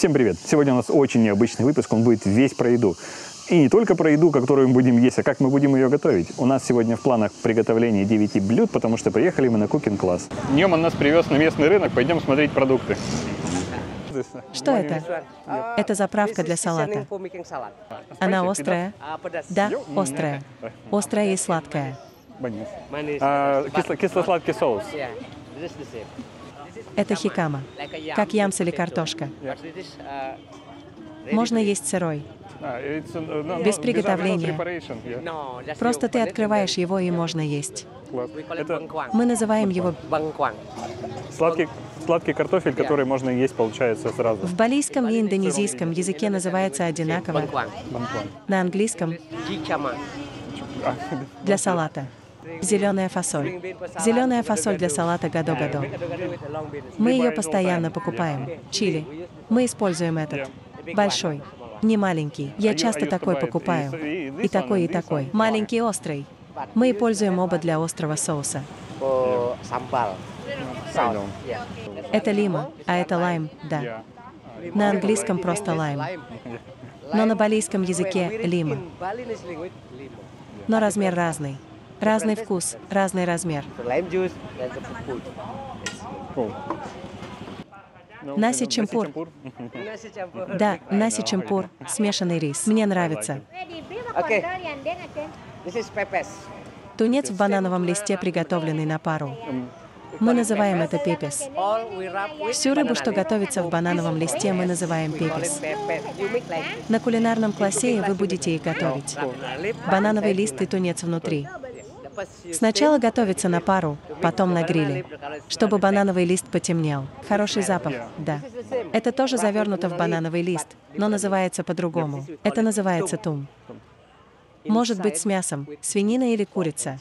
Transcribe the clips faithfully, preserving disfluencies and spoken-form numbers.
Всем привет! Сегодня у нас очень необычный выпуск, он будет весь про еду. И не только про еду, которую мы будем есть, а как мы будем ее готовить. У нас сегодня в планах приготовление девяти блюд, потому что приехали мы на кукинг-класс. Днем он нас привез на местный рынок, пойдем смотреть продукты. Что это? Это заправка для салата. Она острая? Да, острая. Острая и сладкая. А, кисло- кисло-сладкий соус. Это хикама. Как ямс или картошка. Можно есть сырой. Без приготовления. Просто ты открываешь его и можно есть. Это Мы называем его... сладкий, сладкий картофель, который можно есть, получается, сразу. В балийском и индонезийском языке называется одинаково. На английском для салата. Зеленая фасоль. Зеленая фасоль для салата гадо-гадо. Мы ее постоянно покупаем. Чили. Мы используем этот. Большой. Не маленький. Я часто такой покупаю. И такой, и такой. Маленький острый. Мы используем оба для острого соуса. Это лима, а это лайм, да. На английском просто лайм. Но на балийском языке лима. Но размер разный. Разный вкус, разный размер. Наси чемпур. Да, наси чемпур, смешанный рис. Мне нравится. Тунец в банановом листе, приготовленный на пару. Мы называем это пепес. Всю рыбу, что готовится в банановом листе, мы называем пепес. На кулинарном классе вы будете их готовить. Банановый лист и тунец внутри. Сначала готовится на пару, потом на гриле, чтобы банановый лист потемнел. Хороший запах, да. Это тоже завернуто в банановый лист, но называется по-другому. Это называется тум. Может быть с мясом, свинина или курица.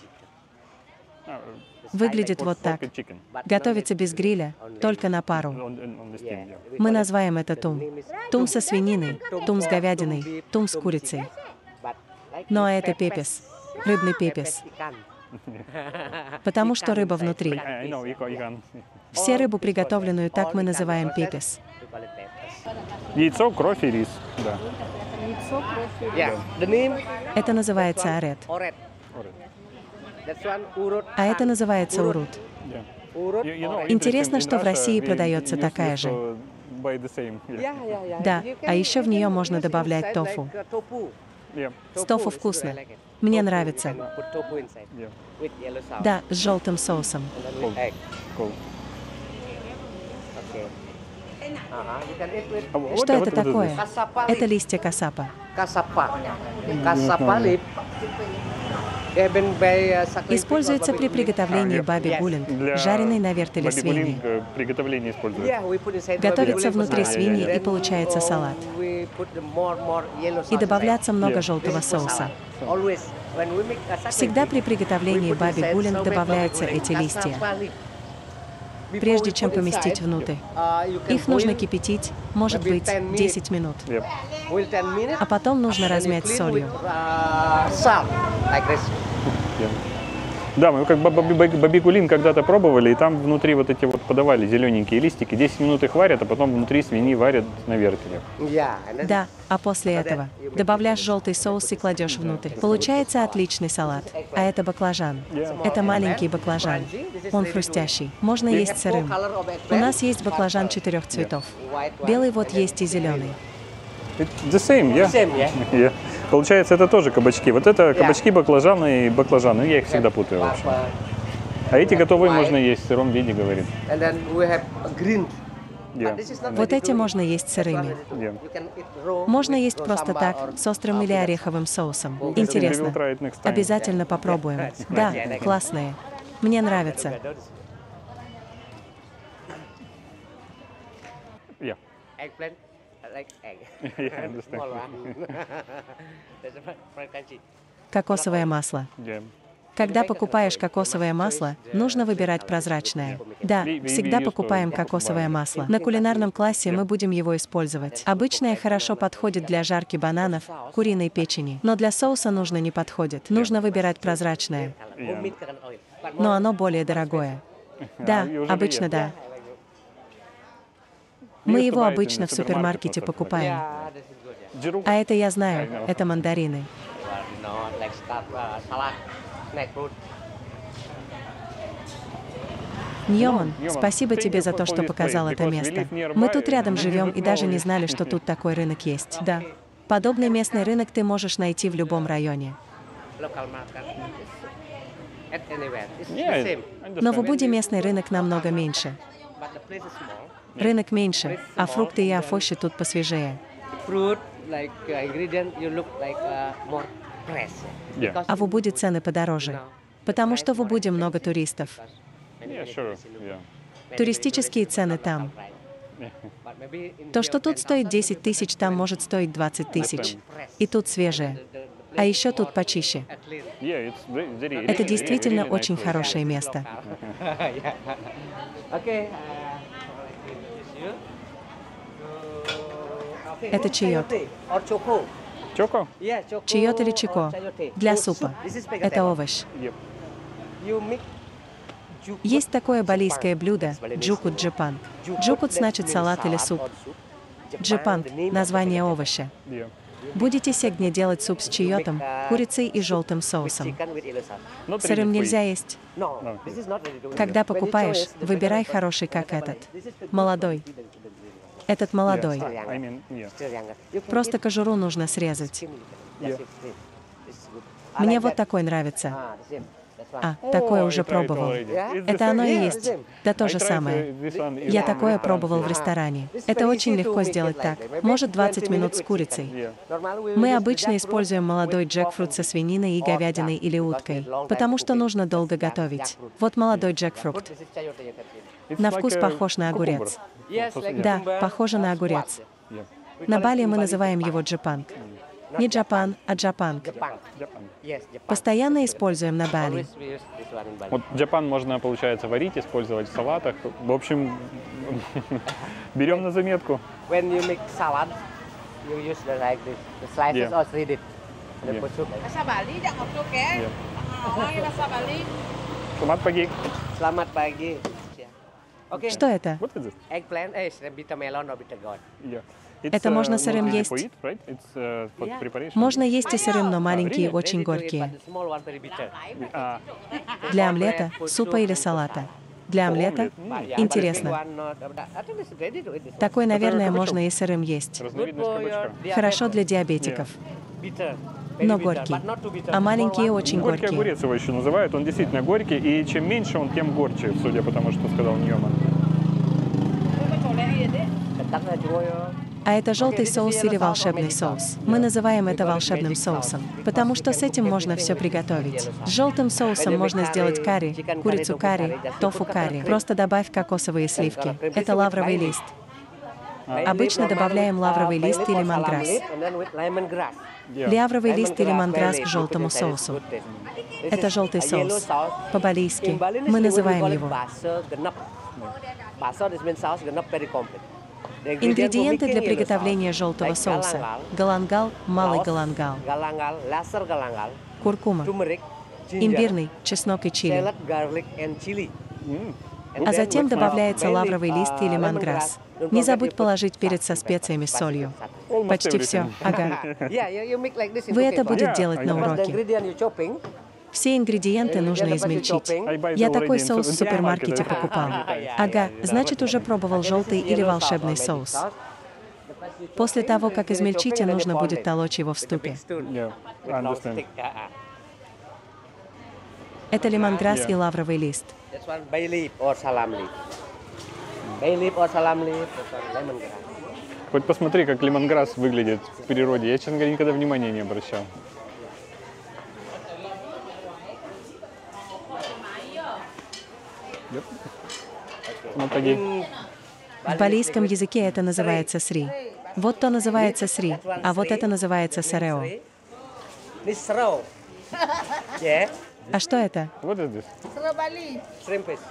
Выглядит вот так. Готовится без гриля, только на пару. Мы называем это тум. Тум со свининой, тум с говядиной, тум с курицей. Но это пепес. Рыбный пепес. Потому что рыба внутри. Все рыбу, приготовленную так, мы называем пепес. Яйцо, кровь и рис. Да. Это называется арет. А это называется урут. Интересно, что в России продается такая же. Да, а еще в нее можно добавлять тофу. С тофу вкусно. Мне нравится. Да, с желтым соусом. Что это такое? Это листья касапа. Используется при приготовлении баби гулинг, жареной на вертеле свиньи. Готовится внутри свиньи и получается салат. И добавляется много желтого соуса. Всегда при приготовлении баби гулинг добавляются эти листья. Прежде чем поместить внутрь. Их нужно кипятить, может быть, десять минут. А потом нужно размять солью. Да, мы как бабигулин когда-то пробовали, и там внутри вот эти вот подавали зелененькие листики. десять минут их варят, а потом внутри свиньи варят на вертеле. Да, а после этого добавляешь желтый соус и кладешь внутрь. Получается отличный салат. А это баклажан. Это маленький баклажан. Он хрустящий. Можно есть сырым. У нас есть баклажан четырех цветов. Белый вот есть и зеленый. The same, yeah? Same, yeah. Yeah. Получается, это тоже кабачки. Вот это кабачки, баклажаны и баклажаны. Я их всегда путаю вообще. А эти готовые можно есть в сыром виде, говорит. Yeah. Вот эти можно есть сырыми. Yeah. Можно есть просто так, с острым или ореховым соусом. Интересно. Обязательно попробуем. Да, классные. Мне нравится. Yeah. Yeah, I understand. Кокосовое масло. Yeah. Когда покупаешь кокосовое масло, нужно выбирать прозрачное. Да, всегда покупаем кокосовое масло. На кулинарном классе мы будем его использовать. Обычное хорошо подходит для жарки бананов, куриной печени. Но для соуса нужно не подходит. Нужно выбирать прозрачное. Yeah. Но оно более дорогое. Да, обычно да. Мы его обычно в супермаркете покупаем. Yeah, this is good. Yeah. Джирук. А это я знаю, это мандарины. Well, you know, like start uh, salad, snack fruit. Ньоман, Ньоман, спасибо thank тебе you за for то, что this показал place, это because we место. live nearby Мы тут and рядом we живем didn't и даже не know знали, что тут такой рынок есть. Да. Подобный местный рынок ты можешь найти в любом районе. Local market. At anywhere. It's Yeah, the same. I Но в understand. Убуде местный рынок намного меньше. But the place is small. Рынок меньше, а фрукты и овощи тут посвежее. Fruit, like uh, ingredient, you look like uh, more fresh. Yeah. Because А в Убуде цены подороже. Потому что в Убуде много туристов. Yeah, sure. Yeah. Туристические цены там. But maybe in То, что тут стоит десять тысяч, там может стоить двадцать тысяч. И тут свежее. А еще тут почище. Yeah, it's very, very, Это really, действительно really nice очень place. хорошее место. Yeah. Okay. uh, Это чаёт. Or choco. Choco? Yeah, choco Чаёт или or чико? chayote. Для Oh, супа. soup. This is Это vegetable. овощ. Yep. You mix jukut Есть такое балийское Japan. блюдо That's Balinese. джукут джипан. Jukut, Джукут that значит means салат или salad суп. or soup. Japan, Джипан the name of – название the vegetable. овоща. Yeah. Будете сегодня делать суп с чиотом, курицей и желтым With соусом. chicken with yellow sauce. Not Сырым ready to нельзя eat. есть. No, No. this is not ready to eat. Когда When you покупаешь, choose the выбирай vegetable, хороший, как vegetable этот. is- this is the good Молодой. one. Still younger. Этот молодой. Yes. I mean, yeah. Still younger. You can Просто eat кожуру нужно срезать. skin little. That's it. This is good. I Мне like вот that. такой нравится. Ah, the same. That's А, one. такое Oh, уже I tried пробовал. already. Yeah? It's the Это оно и Yeah, есть. the same. Да I то же tried, самое. uh, this one in Я the такое restaurant. пробовал в Ага. ресторане. This is Это very очень easy to легко make it сделать like так. that. Maybe Может, двадцать twenty минут minutes с with курицей. Yeah. Normally we Мы use the обычно jackfruit используем молодой with джекфрут со pork свининой и or говядиной duck, или because уткой, it's long time потому что cooking. нужно долго Jack- готовить. jackfruit. Вот молодой Jackfruit, джекфрукт. this is chayote, you can see. It's На like вкус a похож на cucumber. огурец. Yes, like Да, cucumber, похоже на uh, огурец. squash. Yeah. We На call it Бали in мы Bali называем Jepang. его джапанг. Not Не джапан, а джапанг. Jepang. Japan. Yes, Jepang. Постоянно используем на Бали. Always we use this one in Bali. Вот джапан можно, получается, варить, использовать в салатах. В общем, берем на заметку. When you make salad, you use the like this, the slices Yeah. or shred it. And then Yeah. put soup. Bahasa Bali jangan ngobrol ke? Yeah. Orang bahasa Bali. Selamat pagi. Selamat pagi. Yeah. Okay. Что это? What is it? Eggplant is bitter melon or bitter gourd. Yeah. It's, Это можно uh, сырым not easy есть. to eat, right? It's, uh, for Yeah. preparation. Можно есть и сырым, но маленькие really? очень Ready to eat, горькие. but the small one very bitter. А, Для омлета, супа или салата. Для омлета? омлет. But yeah, but the big Интересно. one not- I think it's ready to eat this one. Такой, наверное, кабачок. можно и сырым есть. разновидность Good for your кабачка. diabetes. Хорошо для диабетиков. Bitter. Very Но bitter, горький. but not too bitter. А Small маленькие one. очень Горький горькие. огурец его еще называют. Он действительно горький. И чем меньше он, тем горче, судя по тому, что сказал Ньоман. Ketak lah cuma ya. А это желтый соус или волшебный соус. Мы называем это волшебным соусом, потому что с этим можно все приготовить. С желтым соусом можно сделать карри, курицу карри, тофу карри. Просто добавь кокосовые сливки. Это лавровый лист. Обычно добавляем лавровый лист и лемонграсс. Yeah. Лавровый лист и лемонграсс к желтому соусу. Это желтый соус. По-балийски. Мы называем его. Ингредиенты для приготовления желтого соуса. Галангал, малый галангал, Galangal, laser galangal, куркума, turmeric, ginger, имбирный, чеснок и чили. salad, garlic and chili. М. А затем добавляется Bay leaf, лавровый лист и uh, лемонграсс. lemongrass. Не Don't забудь forget положить to put перец со salt, специями, pepper, солью. salt. Almost Почти everything. все. Ага. Yeah, you, you make like this in Вы cooking это class. будете Yeah, делать I на know. Because the уроке. ingredient you chopping, Все ингредиенты нужно ingredient that you измельчить. chopping, I buy it Я already такой in соус в supermarket. супермаркете покупал. Ага, значит, уже пробовал желтый или волшебный соус. После того, как измельчите, нужно будет толочь его в ступе. Yeah, I understand. Это лемонграсс Yeah. и лавровый лист. That's one bay leaf or salam leaf. Bay leaf or salam leaf, that's one lemongrass. Хоть посмотри, как лемонграсс выглядит в природе. Я, честно говоря, никогда внимания не обращал. Yep. Ну, погоди. В балийском языке это называется сри. Вот то называется сри, а вот это называется сарео. This serau. Yeah, А что это? What is this? Serba Bali. shrimp fish.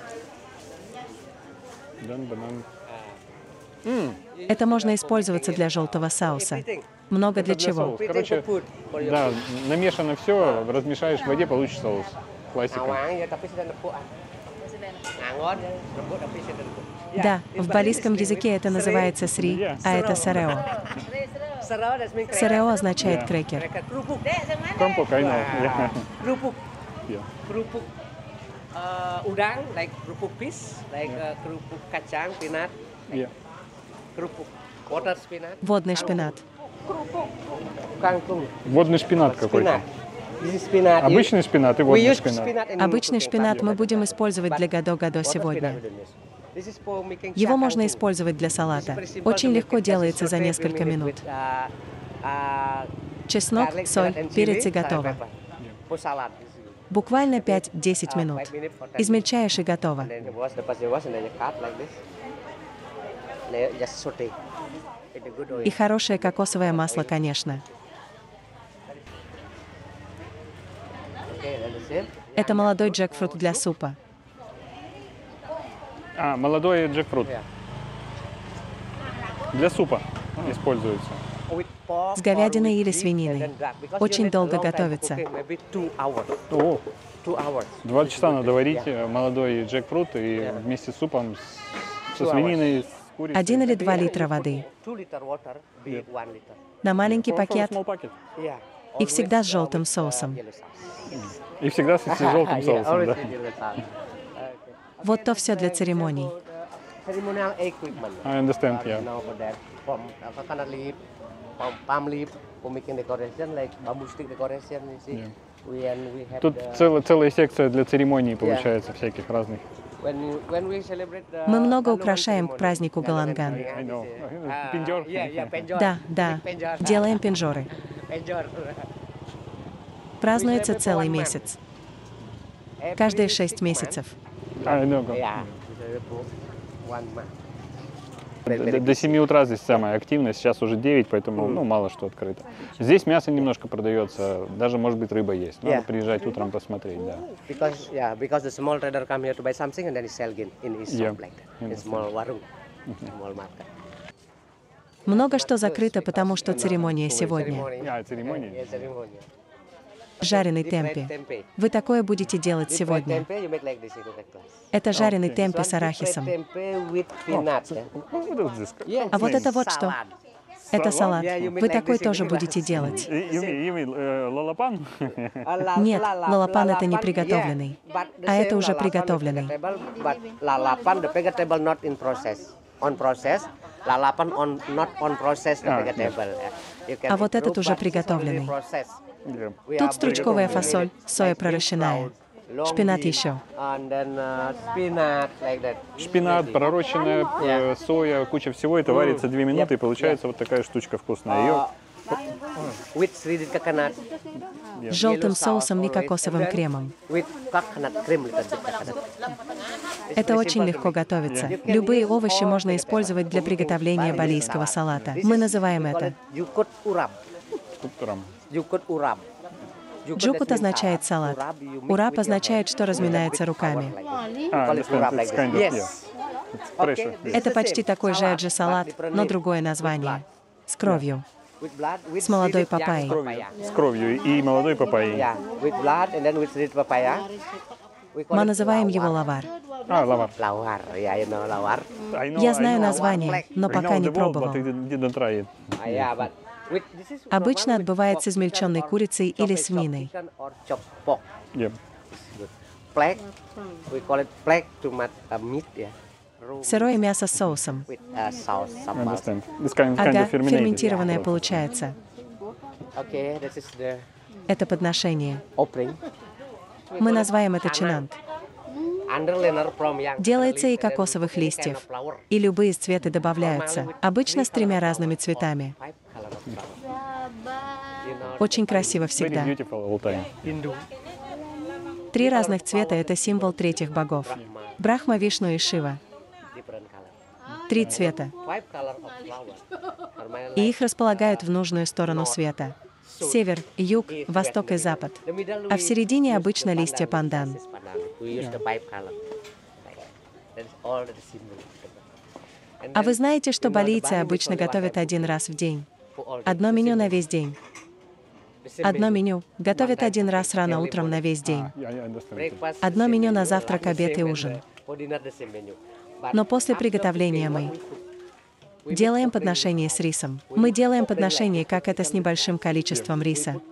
Дан, банан. Это можно использоваться для желтого соуса. Много для для чего? соуса. Everything Короче, to put for your Да, намешано все, размешаешь в воде, получишь соус. Классика. awang ya, tapi sudah nepuk ah. Ngangon ya, rebut tapi sudah nepuk. Да, в балийском языке это называется сри, а это сарео. Sarao, that means Сарео означает крекер. cracker. Kerupuk. Кромпок, I know. Yeah. Kerupuk. Yeah. Kerupuk. Uh, udang, like kerupuk fish, like uh, kerupuk kacang, peanut, Yeah. kerupuk. Water spinach. Водный шпинат. Kangkung. Водный шпинат Spinach. какой-то. This is spinach. Обычный шпинат и We водный use шпинат. spinach in Обычный cooking шпинат curry, мы but- будем использовать для гадо-гадо water spinach сегодня. we don't use. This is for making Его cha можно kangkung. использовать для This is салата. very simple Очень to make легко it. Just делается за saute несколько three minutes минут. with, uh, uh, Чеснок, garlic, соль, carrot and перец и chili, salt, готово. pepper. For salad. Буквально пять-десять Uh, минут. five minutes for that. Измельчаешь и готово. And then you wash the pasta wash and then you cut like this. And then you just saute. With the good oil. И хорошее кокосовое масло, конечно. Okay, and the same. Это молодой джекфрут для супа. А, молодой джекфрут. Yeah. Для супа используется. With pork С or говядиной with или beef свининой. and then duck. Because Очень you need a долго long time to готовится. cooking, maybe two hours. О, Two hours. два This is часа good. надо варить Yeah. э, молодой джекфрут и Yeah. вместе с супом с- со Two hours. свининой, с курицей. Один или два Big, литра you put воды. two liter water, big one liter. На маленький From- from пакет small packet. Yeah. И всегда с Always, uh, желтым with, uh, соусом. yellow sauce. И всегда с с желтым Yeah, соусом, always да. with yellow sauce. Okay. Вот то все для церемоний. Ceremonial equipment. I understand, Uh, yeah. you know, for that, from uh, coconut leaf, from palm leaf, for making decoration, like bamboo stick decoration, you see. Yeah. We, and we have Тут the, целая, целая секция для церемоний получается, всяких разных. when, you- when we celebrate the Мы много Galuhan украшаем к ceremony, празднику Galuhan Галанган. ceremony, I know. uh, Пенджор. yeah, yeah, пенджор. Да, да. Пенджор. Делаем пенжоры. Пенджор. Празднуется целый месяц. Every Каждые six шесть months. месяцев. I know. Yeah, we celebrate for one month. До, до семи утра здесь самая активность, сейчас уже девять, поэтому ну, мало что открыто. Здесь мясо немножко продается, даже, может быть, рыба есть. Надо Yeah. приезжать утром посмотреть, да. Because yeah, because the small trader come here to buy something and then he sell again in his Yeah. shop like that, in small warung, small market. Много что закрыто, потому что церемония сегодня. Ceremony. А, церемония? Yeah, ceremony. Жареный Deep fried темпе. tempeh. Вы такое будете делать Deep fried сегодня. tempeh, you make like this in cooking class. Это жареный темпе This с one deep fried арахисом. tempeh with peanut. yeah. What is this? Yeah, А вот this это is вот что. salad. Это салат. Yeah, you make Вы like такой this in тоже cooking будете class. делать. You mean, you mean, э, лалапан? А ла- Нет, ла- ла- лалапан это не лалапан, приготовленный. yeah, but the А это same уже lalapan is приготовленный. vegetable, but lalapan, the vegetable not in process. On process, lalapan on not on process the А, vegetable. yeah. You can А вот этот improve, уже but this is already приготовленный. process. Yeah. We Тут have стручковая prigotовленный. фасоль, соя Like пророщенная, bean sprout, long шпинат bean, еще. and then, uh, spinach, like that. Шпинат, пророщенная э, соя, куча всего. Это варится две минуты, и Yep, получается вот такая штучка вкусная. Ее Uh, with shredded coconut. С желтым yellow sauce соусом и always, кокосовым and then кремом. With coconut cream, little bit coconut. It's Это very очень simple to легко make. готовится. You can Любые use овощи all можно vegetables использовать для for making приготовления Balinese балийского salad. салата. This Мы is- называем we call это it Jukut urap. утром. Jukut urap. Jukut Джукут that means означает salad. салат. Urap you mix Урап with your означает, hand. что разминается With руками. flour like this. А, Call it understand, urap like it's this. kind of, Yes. yeah. It's Okay, pressure. this Это is the почти same. такой же Salad, аджи-салат, but different но name. другое With название. blood. С кровью. With blood, with С молодой shredded young папайей. papaya. С кровью и молодой папайей. Yeah, with blood and then with shredded papaya. We call Мы it называем lawar. его лавар. А, лавар. Lawar, yeah, you know lawar. I know, Я I знаю know. название, но I пока know не the word, пробовал. but I didn't- didn't try it. Ah, yeah, but with, this is Обычно normal with отбывает с chopped измельченной chicken or курицей или chopped свининой. chicken or chopped pork. Yeah. Flag, we call it flag to mat, uh, meat, yeah. Room Сырое мясо с соусом. with uh, sauce, I sambal. understand. This kind, kind Ага, of fermented. ферментированное Yeah. получается. Okay, this is the Это подношение. opening. Мы называем это чинант. Underlayer from young Делается leaf из and then кокосовых any kind листьев. of flower. И любые цветы добавляются. Обычно с тремя разными цветами. Five color of flower. You know, Очень красиво Very всегда. beautiful all time. Hindu, Три разных цвета — это символ третьих богов. Брахма, Вишну и Шива. different color. Три цвета. Five color of flower. Normally И их располагают в нужную сторону света. Север, юг, восток и запад. the middle А в we середине use обычно the листья pandan. пандан. This is pandan. We use the five color. Like that. That is all the symbol. And А then вы знаете, что in the балийцы Bali we обычно call it готовят one один раз в день? for all Одно the меню symbol. на весь день. The same Одно menu. меню готовят One один time, раз рано every утром на morning. весь день. Yeah, I understand. Breakfast, Одно the same меню на menu, завтрак, lunch, the обед и same, and ужин. the- for dinner, the same menu. Но после приготовления мы делаем подношение с рисом. Мы делаем подношение, как это с небольшим количеством риса.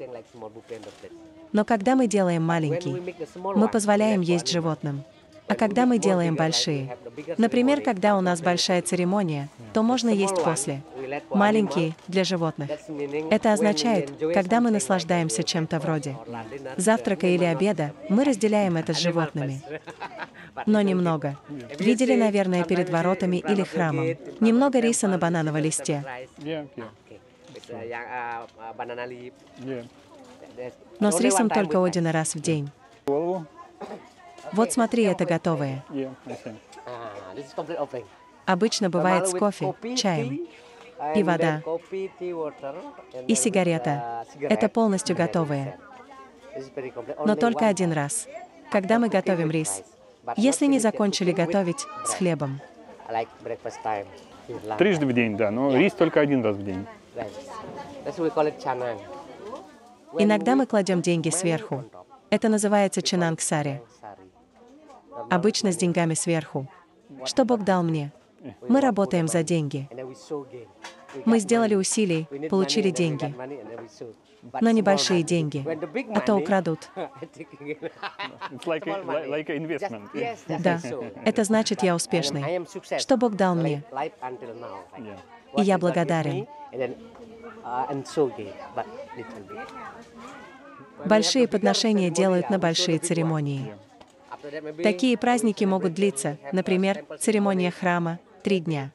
Но когда мы делаем маленький, мы позволяем есть животным. А когда мы делаем большие, например, когда у нас большая церемония, то можно есть после. Маленькие для животных. Это означает, когда мы наслаждаемся чем-то вроде завтрака или обеда, мы разделяем это с животными. Но немного. Видели, наверное, перед воротами или храмом. Немного риса на банановом листе. Yeah, yeah, Yang uh, banana leaf. yeah. Но с рисом только один раз в день. Голову? Вот смотри, это готовое. Yeah, I see. Ah, this is complete offering. Обычно бывает с Normal with кофе, coffee, чаем tea, и and вода. then coffee, tea, water, and И then сигарета. with, uh, Это cigarette. полностью That is готовое. it. This is very complete. Но Only только one один time. раз, когда мы готовим рис. But Если not не finished закончили cooking with готовить с bread. хлебом. Like breakfast time. Lunch. Трижды в день, да, но рис только один раз в день. Right. That's why we call it chanang. Иногда мы кладем деньги сверху. Это называется чинангсари. Обычно с деньгами сверху. Что Бог дал мне? Мы работаем за деньги. Мы сделали усилий, получили деньги. Но небольшие деньги. А то украдут. It's like a, li- like an investment. Yeah. Да, это значит, я успешный. Что Бог дал мне? Yeah. И я благодарен. Большие подношения делают на большие церемонии. Такие праздники могут длиться, например, церемония храма, три дня.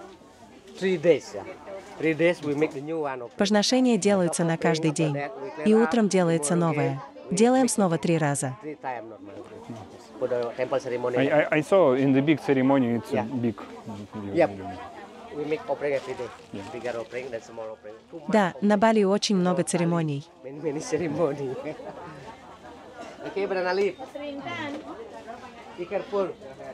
Подношения делаются на каждый день. И утром делается новое. Делаем снова три раза. I, I, I saw in the big ceremony it's a Yeah. big. Yep. We make offering every day. Bigger offering than small offering. Too much Да, на Бали очень много церемоний. Many, many ceremony. Okay, banana leaf. Be careful.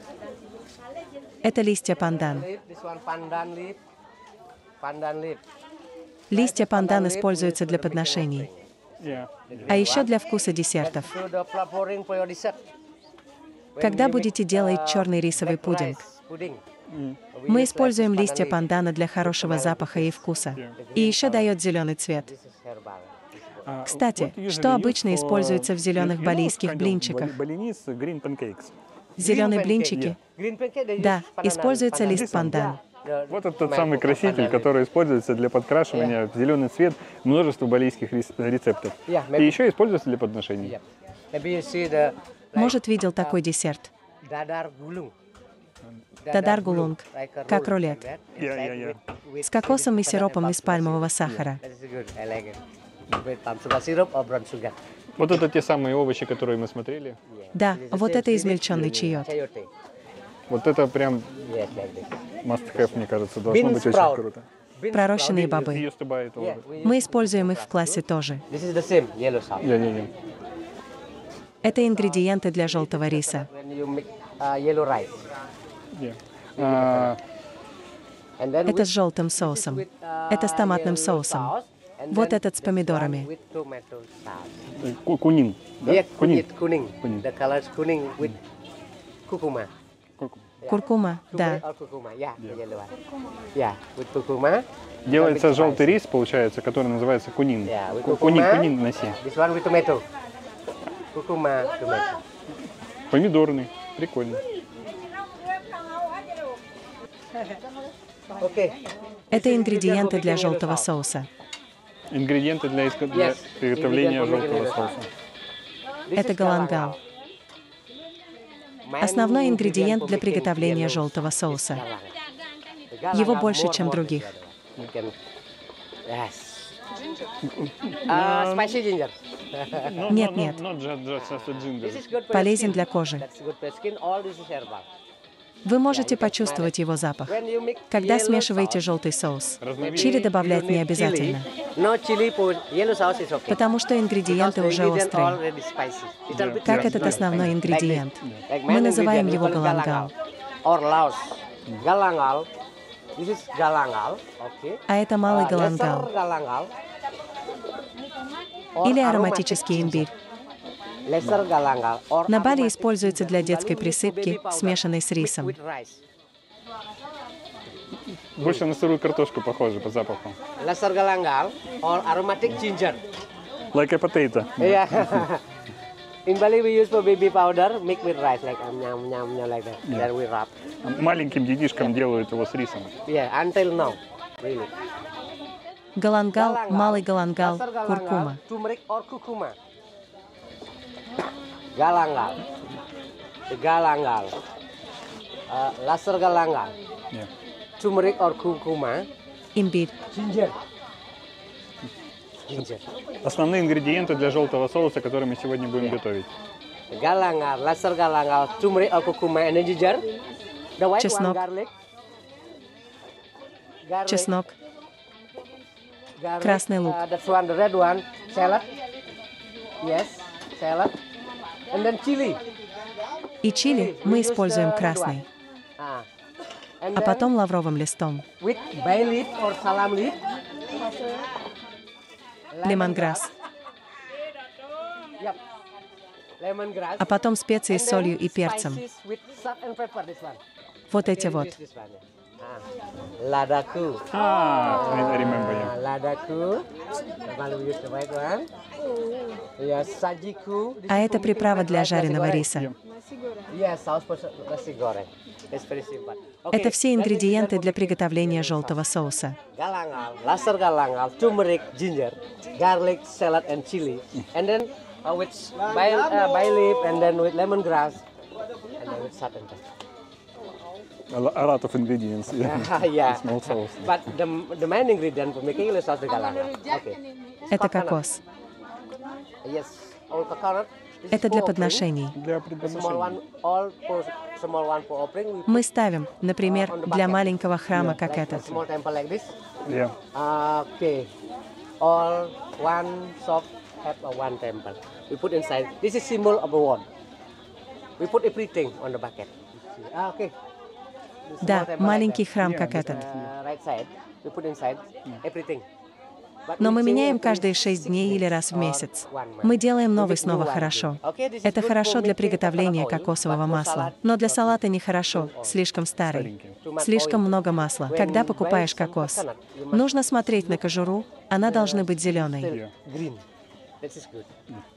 Это листья пандан. Leaf, this one pandan leaf. Pandan leaf. Листья пандан используются для подношений. Yeah. А еще для вкуса десертов. So the flavoring for your dessert. When Когда we будете make, делать uh, черный рисовый black пудинг, rice pudding, we мы use используем rice листья pandan leaf. пандана для хорошего запаха и вкуса. И еще дает зеленый цвет. This is herbal. This is Uh, Кстати, what usually что used обычно for- используется в зеленых you know балийских kind of блинчиках? Bali- Balinese green pancakes. Зеленые Green pancake, блинчики. Green pancake, they Да, use pandan- используется pandan лист leaf. пандан. The Вот это тот tomato самый pandan краситель, leaf. который используется для подкрашивания в зеленый цвет множества балийских рис- рецептов. Yeah, И maybe- еще используется для подношений. Yeah. Maybe you see the like, Может, видел такой десерт. dadar gulung. Daдар гулунг, like a как roll, рулет. like that. Yeah, Inside yeah, yeah. with- with С кокосом и coconut сиропом and из palm пальмового sugar. сахара. That is good. I like it. With palm sugar syrup or brown sugar. Вот это те самые овощи, которые мы смотрели. Да, вот это измельченный чаек. Chayote. Вот это прям Yes, like this. must have, мне кажется, должно Bean быть очень sprout. круто. Bean Пророщенные sprout. We бобы. used to buy it all. Yeah, we Мы use- используем их в классе тоже. This is the same yellow salt. Yeah, yeah, yeah. Это ингредиенты для желтого риса. When you make uh, yellow rice. Yeah. А, And then Это with- с желтым соусом. with, uh, Это с томатным yellow соусом. sauce. And Вот then этот с this помидорами. one with tomato sauce. ку- кунин, да? Yeah, Кунин. kuning. kuning. Kuning. The color is kuning with curcuma. Ку- Куркума, да. Turmeric or curcuma. Yeah, the yellow one. Yeah, with curcuma. Делается With желтый spice. рис, получается, который называется кунин. Yeah, with Ку- Кунин, curcuma. кунин носи. This one with tomato. Curcuma, tomato. Помидорный. Прикольно. Okay. Это ингредиенты для желтого соуса. Ингредиенты для, иска- для Yes, приготовления ingredient for making желтого yellow соуса. sauce. This Это is галангал. Main Основной ингредиент ingredient для for making приготовления yellow желтого is соуса. galang. The Его galang больше, are чем more- more других. You can- Yes. Uh, spicy ginger. No, Нет, no, no, нет. not just, just, just a ginger. This is good for your Полезен skin. для кожи. That's good for your skin. All this is herbal. Вы можете почувствовать его запах. When you mix Когда yellow смешиваете sauce, желтый соус, Разновидность. чили you добавлять don't не need обязательно, chili. No chili for yellow sauce is okay. потому что ингредиенты Because the уже ingredient острые. already spicy. Little bit Как spicy. этот основной Like ингредиент. this. Like Мы main называем ingredient, его we call it галангал. Or laos. Galangal. This is galangal. Okay. А это малый Uh, галангал. lesser galangal. Or Или aromatic ароматический ginger. имбирь. lesser galangal or На Бали aromatic используется для ginger. детской In Bali, we use присыпки, baby powder смешанной с mixed рисом. with rice. Больше на сырую картошку похоже по запаху. Lesser galangal or aromatic ginger. Like a potato. Yeah. In Bali, we use for baby powder mixed with rice, like um, yum, yum, yum, like that. Then we wrap. Маленьким детишкам делают его с рисом. Yeah, until now, really. Галангал, Galangal, малый галангал, lesser galangal, куркума. turmeric or curcuma. Galangal. The galangal. Uh, lesser galangal. Yeah. Turmeric or curcuma. Имбирь. Ginger. Ginger. Основные ингредиенты для желтого соуса, который мы сегодня будем готовить. Galangal, lesser galangal, turmeric or curcuma, and then ginger. The white Чеснок. one, garlic. Garlic. Чеснок. Garlic. Красный лук. Uh, that's one, the red one. Salad. Yes, salad. And then chili. И чили We мы use используем the red красный, one. Ah. And а then потом лавровым листом. with bay leaf or salam leaf. Лемонграсс. Yep. Lemongrass. А потом специи And с then солью и перцем. spices with salt and pepper, this one. Вот эти Okay, вот. use this one, yeah. Ah. Ladaku. А, I remember, Ah, yeah. Ladaku. The one we use the white one. Yes, sajiku. This А is это for making приправа fried для rice, жареного nasi goreng. риса. Yes, sauce for nasi goreng. It's very simple. Okay, Это все then we ингредиенты prepare для for приготовления making желтого соуса. galangal, laser galangal, turmeric, ginger, garlic, salad, and chili, and then uh, with bay, uh, bay leaf, and then with lemongrass, and then with salt and pepper. A lo- a lot of ingredients. Yeah. Yeah, Small sauce. but the, the main ingredient for making the sauce the galangal. Okay. Это кокос. Yes, all coconut. This is Это для for offering. подношений. Для The small предпочтения. one, all for small one for offering. We Мы ставим, например, on the для bucket. маленького храма, как like a этот. small temple like this. Yeah. Okay, all one shop have a one temple. We put inside. This is symbol of the word. We put everything on the bucket. Ah, okay. The small Да, temple маленький like храм, Yeah, как this этот. that. Uh, right side. We put inside everything. But Но we мы change меняем every каждые шесть six дней или days раз в or месяц. one month. Мы делаем We новый make снова new one хорошо. again. Okay, this is Это good хорошо for для making приготовления coconut oil, кокосового but for масла. salad, Но для not салата нехорошо, good oil. слишком старый. Старенький. Too much Слишком oil. много масла. When Когда you покупаешь buy some кокос, coconut, you must нужно смотреть на кожуру, она должна быть зеленой. still green. This is good.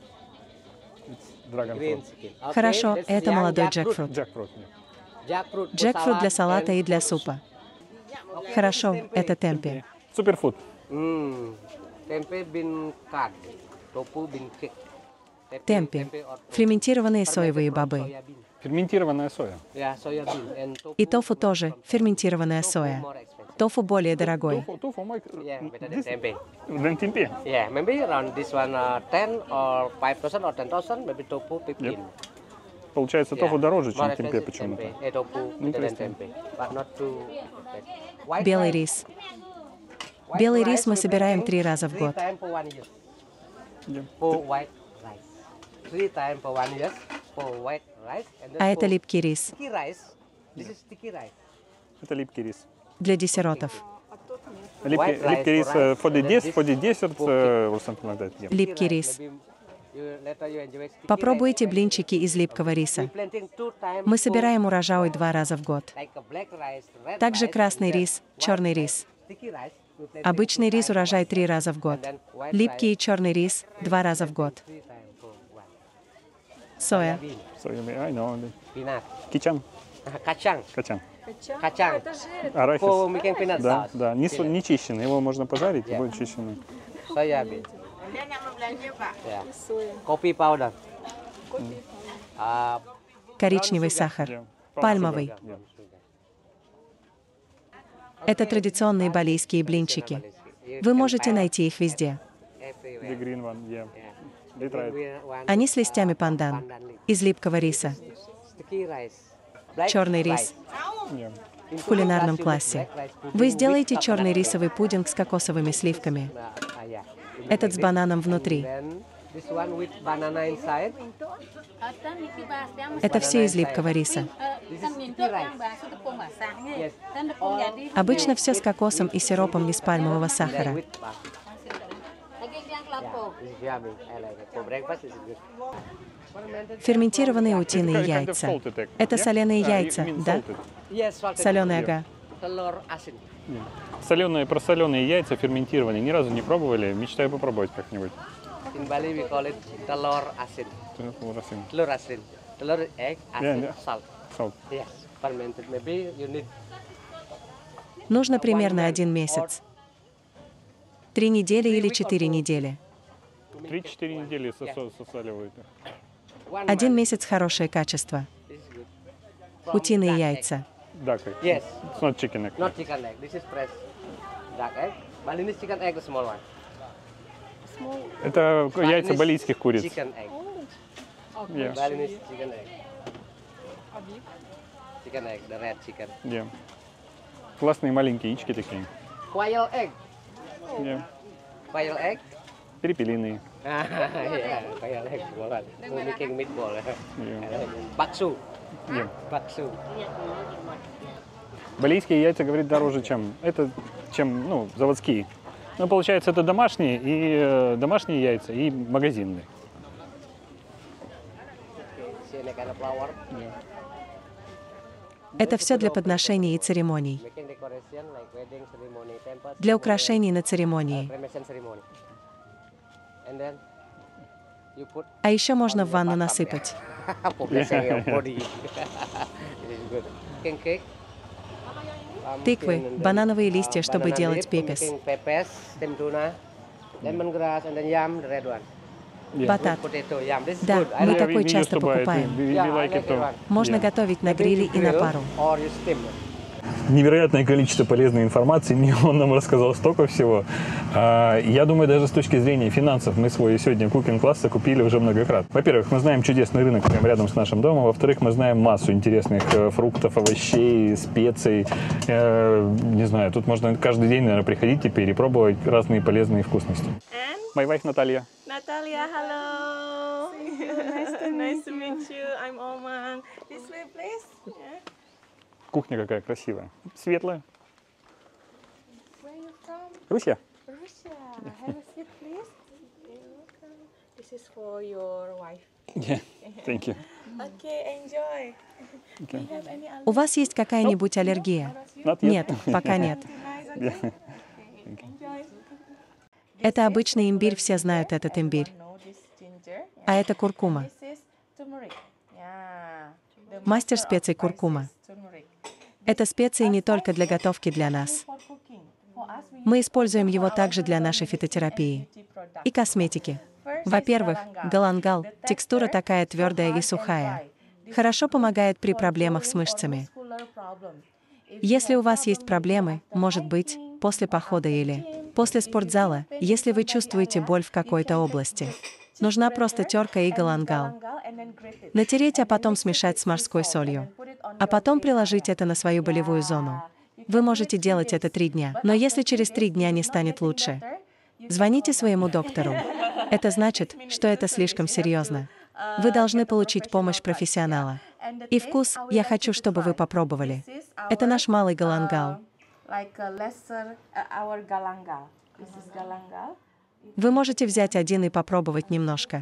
Dragon Green fruit. skin. Okay, Хорошо, that's это young молодой jackfruit. джекфрут. Jackfruit. yeah. Jackfruit for Джекфрут для salad салата and и для for супа. Okay, Хорошо, this is это tempeh. темпе. Суперфуд. Hmm. Tempe been cut. Tofu been cooked. Tempe- Темпе. tempe or tofu. Ферментированные соевые Fermented from бобы. soya bean. Ферментированная соя. Yeah, soya bean. And tofu И тофу тоже, from- ферментированная tofu соя. more expensive. Тофу более дорогой. Тофу, тофу, мой... Yeah, better than This- tempeh. than tempeh. Yeah, maybe around this one uh, ten or five thousand or ten thousand, maybe tofu fifteen. Получается, Yeah, тофу дороже, more чем темпе expensive почему-то. tempeh. Eh, tofu better than Interesting. tempeh, but not too bad. White Белый rice- рис. white Белый rice рис мы we собираем planting три раза в three год. time for one year. Yeah. For white rice. Three time for one year for white rice. And then А это for липкий рис sticky rice. This is sticky rice. Это липкий рис. для десертов. Липкий, White rice липкий рис for uh, rice, for the, and then des- this for the dessert for uh, or something like that. Yeah. Sticky Липкий rice, рис. maybe you- later you enjoy sticky Попробуйте rice. блинчики из липкого We риса. planting two time Мы for собираем урожай два раза в год. like a black rice, red Также rice, красный and then рис, white черный rice. рис. Sticky rice, we planting Обычный two рис time урожай for три one раза в year. год. And then white Липкий и rice, черный рис два раза в год. three time for one. Соя. Bean, So you may, I know. peanut, Кичан. kacang, Качан. kacang Арахис. for making peanut Да, sauce. да. Не, су- не чищенный. Его можно пожарить, и Yeah. будет чищенный. Soya bean, Kalian yang belanja, Pak? yeah. Coffee powder. Uh, Коричневый сахар. Yeah. Пальмовый. Yeah. Это традиционные балийские блинчики. Вы можете найти их везде. The green one, yeah. They tried. Они с листями пандан, из липкого риса. Черный рис. Yeah. В кулинарном классе. Вы сделаете черный рисовый пудинг с кокосовыми сливками. Этот с бананом внутри. Это все из липкого риса. Обычно все с кокосом и сиропом из пальмового сахара. Daging yang kelapa. Ферментированные утиные It's kind of яйца. salted egg. Это Yeah? соленые Ah, you яйца, mean да? salted. Yes, salted. Соленый ага. Telur asin. Соленые, просоленые яйца ферментированные. Ни разу не пробовали. Мечтаю попробовать как-нибудь. In Bali we call it telur asin. Флорасин. Telur asin. Telur egg, asin, yeah. salt. Salt. Yes, fermented. Maybe you need Нужно примерно один месяц. Три недели или четыре недели. Три-четыре недели сосо- сосаливают. one Один month. месяц хорошее качество. This is good. From Утиные duck яйца. Да, как? Yes. It's not chicken egg. egg. Not chicken egg. This is fresh duck egg. Balinese chicken egg, the small one. Это яйца Balinese балийских куриц. Chicken egg. Yeah. Balinese chicken egg. Chicken egg, the red chicken. Yeah. Классные маленькие яички такие. Quail egg. Yeah. Quail egg. Перепелиные. Yeah, quail egg. Small one. We're making meatball. Yeah. Bakso. Yeah. Bakso. Балийские яйца, говорит, дороже, чем это, чем, ну, заводские. Ну, получается, это домашние и э, домашние яйца и магазинные. See any kind of flower. Это все для подношений и церемоний. Making decoration like wedding ceremony, temple. Для украшений на церемонии. Cremation ceremony. And then you put А еще можно в ванну насыпать. for blessing your body. It is good. King cake. Тыквы, Pumpkin, and then, банановые листья, uh, чтобы banana делать leaf, пепес. making peppers, steamed tuna, lemongrass, and then yam, the red one. Батат. Potato yam. This is Да, good. I мы like такой we used часто to buy it. покупаем. We- we Yeah, I like like it too. that one. Можно Yeah. готовить на Maybe гриле you и на grill пару. or you steam. Невероятное количество полезной информации, он нам рассказал столько всего. А, Я думаю, даже с точки зрения финансов мы свой сегодня кукинг-класс купили уже многократно. Во-первых, мы знаем чудесный рынок прямо рядом с нашим домом. Во-вторых, мы знаем массу интересных э, фруктов, овощей, специй. Э, Не знаю, тут можно каждый день, наверное, приходить теперь и пробовать разные полезные вкусности. And My wife Наталья. Natalia, hello. nice to nice to meet you. I'm Oman. This way, please. Yeah. Кухня какая красивая. Светлая. Where are you from? Руся. Russia. Have a seat, please. You're welcome. This is for your wife. Yeah, thank you. Okay, enjoy. Do you have any У вас есть какая-нибудь аллергия? Not yet. Нет, пока нет. allergies? Okay. Enjoy. Это обычный имбирь, все знают этот имбирь. Know this ginger. Yeah. А это куркума. This is turmeric. Yeah. The Мастер master of специй куркума. spices, turmeric. Это специи не только для готовки для нас. For cooking. For us, we Мы используем его также для нашей фитотерапии beauty product. и косметики. First is Во-первых, galangal. галангал, The текстура texture такая so твердая hard и and сухая. dry. This Хорошо is помогает при for проблемах с joint or мышцами. muscular problem. If you Если have у вас есть problem проблемы, after может быть, hiking, после похода after или gym, после if you спортзала, feel pain если in вы somebody чувствуете area, боль в you какой-то can области, just нужна press просто her терка и and галангал. galangal and then grate it. Натереть, а And then потом mix it смешать with с морской sea salt and солью. then put it on А your потом face приложить area. это на свою болевую Yeah. зону. You Вы can do можете it three делать это days. три дня. But Но after если three через days три it дня is не not станет getting лучше, better, you can звоните call своему back. доктору. Это значит, что это слишком серьезно. Вы должны получить помощь профессионала. И вкус я хочу, чтобы вы попробовали. Это наш малый галангал. Вы можете взять один и попробовать немножко.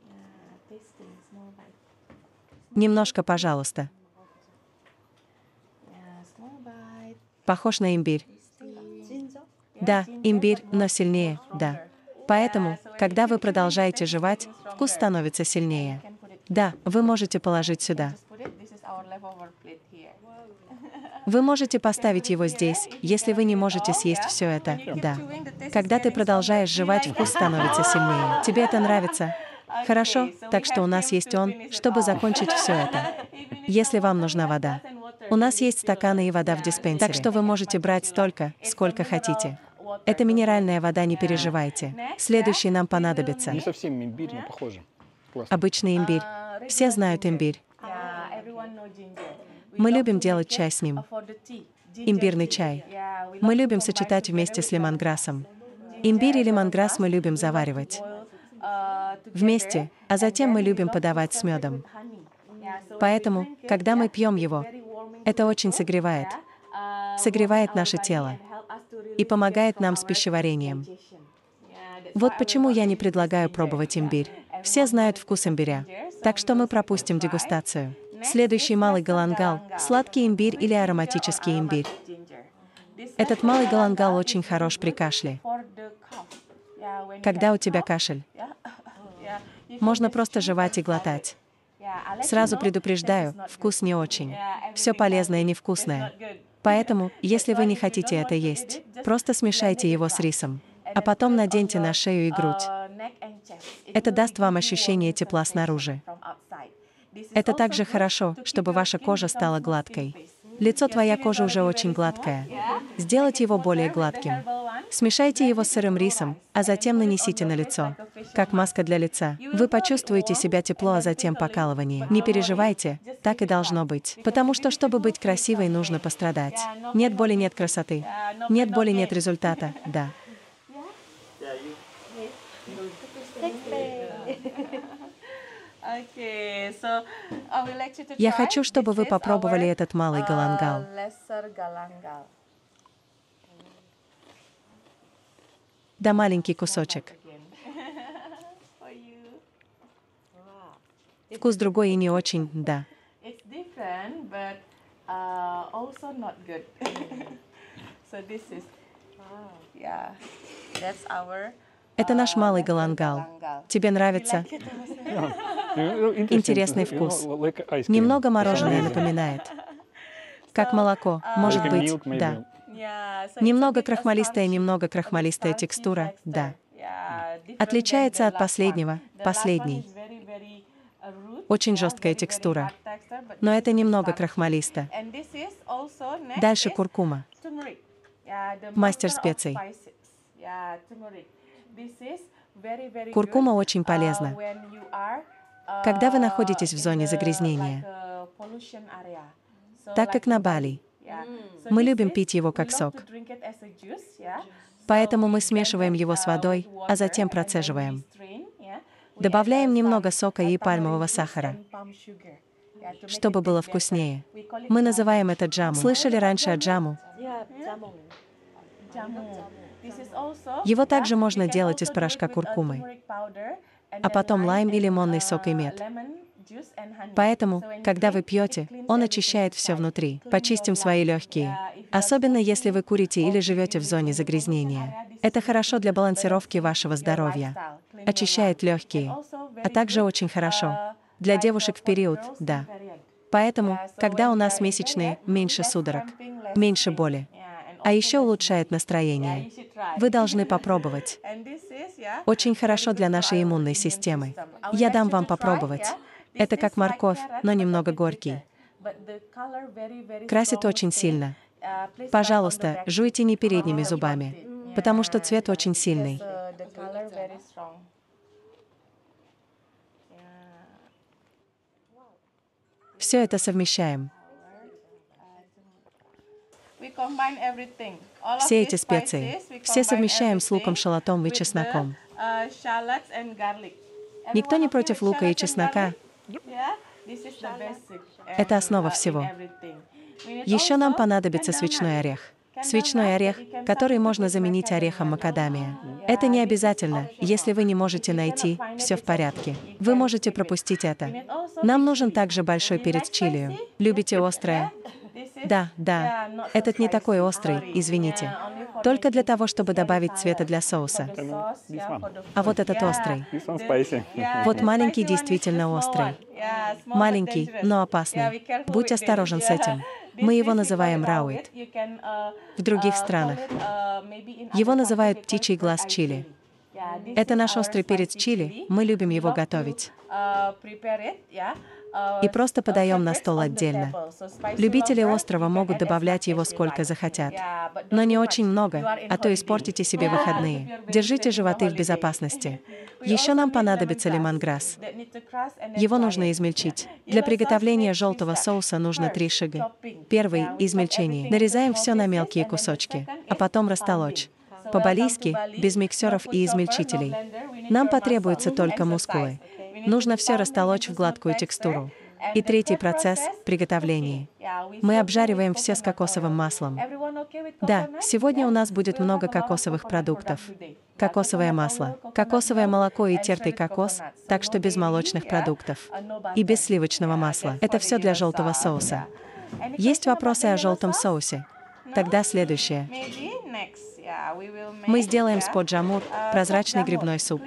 Немножко, пожалуйста. Похож на имбирь. Да, имбирь, но сильнее, да. Поэтому, когда вы продолжаете жевать, вкус становится сильнее. Да, вы можете положить сюда. Вы можете поставить его здесь, если вы не можете съесть все это, да. Когда ты продолжаешь жевать, вкус становится сильнее. Тебе это нравится? Хорошо, так что у нас есть он, чтобы закончить все это. Если вам нужна вода. У нас есть стаканы и вода в диспенсере, так что вы можете брать столько, сколько хотите. Это минеральная вода, не переживайте. Следующий нам понадобится. Не совсем имбирь, но похоже. Обычный имбирь. Все знают имбирь. Мы любим делать чай с ним. Имбирный чай. Мы любим сочетать вместе с лемонграссом. Имбирь и лемонграсс мы любим заваривать вместе, а затем мы любим подавать с медом. Поэтому, когда мы пьем его, это очень согревает. Согревает наше тело и помогает нам с пищеварением. Вот почему я не предлагаю пробовать имбирь. Все знают вкус имбиря. Так что мы пропустим дегустацию. Следующий малый галангал – сладкий имбирь или ароматический имбирь. Этот малый галангал очень хорош при кашле. Когда у тебя кашель, можно просто жевать и глотать. Сразу предупреждаю, вкус не очень. Все полезное невкусное. Поэтому, если вы не хотите это есть, просто смешайте его с рисом, а потом наденьте на шею и грудь. Это даст вам ощущение тепла снаружи. Это также хорошо, чтобы ваша кожа стала гладкой. Лицо твоя кожа уже очень гладкая. Сделайте его более гладким. Смешайте его с сырым рисом, а затем нанесите на лицо. Как маска для лица. Вы почувствуете себя тепло, а затем покалывание. Не переживайте, так и должно быть. Потому что, чтобы быть красивой, нужно пострадать. Нет боли, нет красоты. Нет боли, нет результата. Да. Я хочу, чтобы вы попробовали этот малый галангал. Да, маленький кусочек. Вкус другой и не очень, да. Это наш малый галангал. Тебе нравится? Интересный вкус. Немного мороженое напоминает. Как молоко, может быть, да. Немного крахмалистая, немного крахмалистая текстура, да. Отличается от последнего, последний. Очень жесткая текстура. Но это немного крахмалисто. Дальше куркума. Мастер специй. Куркума очень полезна, когда вы находитесь в зоне загрязнения, так как на Бали. Мы любим пить его как сок. Поэтому мы смешиваем его с водой, а затем процеживаем. Добавляем немного сока и пальмового сахара, чтобы было вкуснее. Мы называем это джаму. Слышали раньше о джаму? Его также можно делать из порошка куркумы, а потом лайм и лимонный сок и мед. Поэтому, когда вы пьете, он очищает все внутри. Почистим свои легкие. Особенно если вы курите или живете в зоне загрязнения. Это хорошо для балансировки вашего здоровья. Очищает легкие. А также очень хорошо для девушек в период, да. Поэтому, когда у нас месячные, меньше судорог, меньше боли. А еще улучшает настроение. Вы должны попробовать. Очень хорошо для нашей иммунной системы. Я дам вам попробовать. Это как морковь, но немного горький. Красит очень сильно. Пожалуйста, жуйте не передними зубами, потому что цвет очень сильный. Все это совмещаем. Все эти специи, все совмещаем с луком, шалотом и чесноком. Никто не против лука и чеснока. Это основа всего. Еще нам понадобится свечной орех. Свечной орех, который можно заменить орехом макадамия. Это не обязательно, если вы не можете найти, все в порядке. Вы можете пропустить это. Нам нужен также большой перец чили. Любите острое? Да, да. Этот не такой острый, извините. Только для того, чтобы добавить цвета для соуса. А вот этот острый. Вот маленький действительно острый. Маленький, но опасный. Будь осторожен с этим. Мы его называем рауит. В других странах его называют птичий глаз чили. Это наш острый перец чили, мы любим его готовить. И просто подаем на стол отдельно. Любители острого могут добавлять его сколько захотят. Но не очень много, а то испортите себе выходные. Держите животы в безопасности. Еще нам понадобится лемонграсс. Его нужно измельчить. Для приготовления желтого соуса нужно три шага. Первый – измельчение. Нарезаем все на мелкие кусочки, а потом растолочь. По-балийски, без миксеров и измельчителей. Нам потребуются только мускулы. Нужно все растолочь в гладкую текстуру. И третий процесс – приготовление. Мы обжариваем все с кокосовым маслом. Да, сегодня у нас будет много кокосовых продуктов. Кокосовое масло, кокосовое молоко и тертый кокос, так что без молочных продуктов. И без сливочного масла. Это все для желтого соуса. Есть вопросы о желтом соусе? Тогда следующее. Мы сделаем споджамур, прозрачный грибной суп.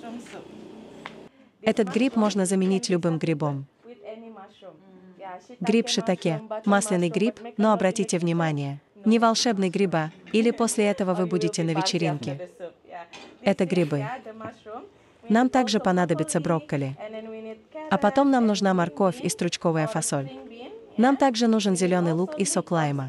Этот гриб можно заменить любым грибом. Гриб шитаке, масляный гриб, но обратите внимание, не волшебный гриба, или после этого вы будете на вечеринке. Это грибы. Нам также понадобится брокколи. А потом нам нужна морковь и стручковая фасоль. Нам также нужен зеленый лук и сок лайма.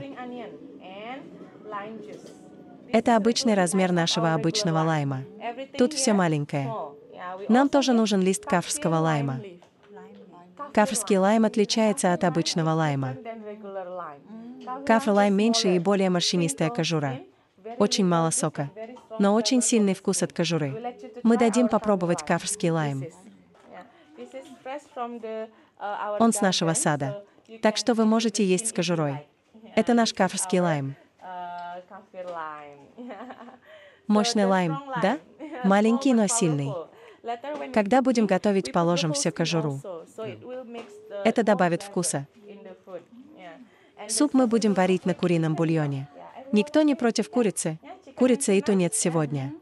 Это обычный размер нашего обычного лайма. Тут все маленькое. Нам тоже нужен лист кафрского лайма. Кафрский лайм отличается от обычного лайма. Кафр-лайм меньше и более морщинистая кожура. Очень мало сока, но очень сильный вкус от кожуры. Мы дадим попробовать кафрский лайм. Он с нашего сада, так что вы можете есть с кожурой. Это наш кафрский лайм. Мощный лайм, да? Маленький, но сильный. Когда будем готовить, положим все кожуру. Это добавит вкуса. Суп мы будем варить на курином бульоне. Никто не против курицы. Курица и тунец сегодня.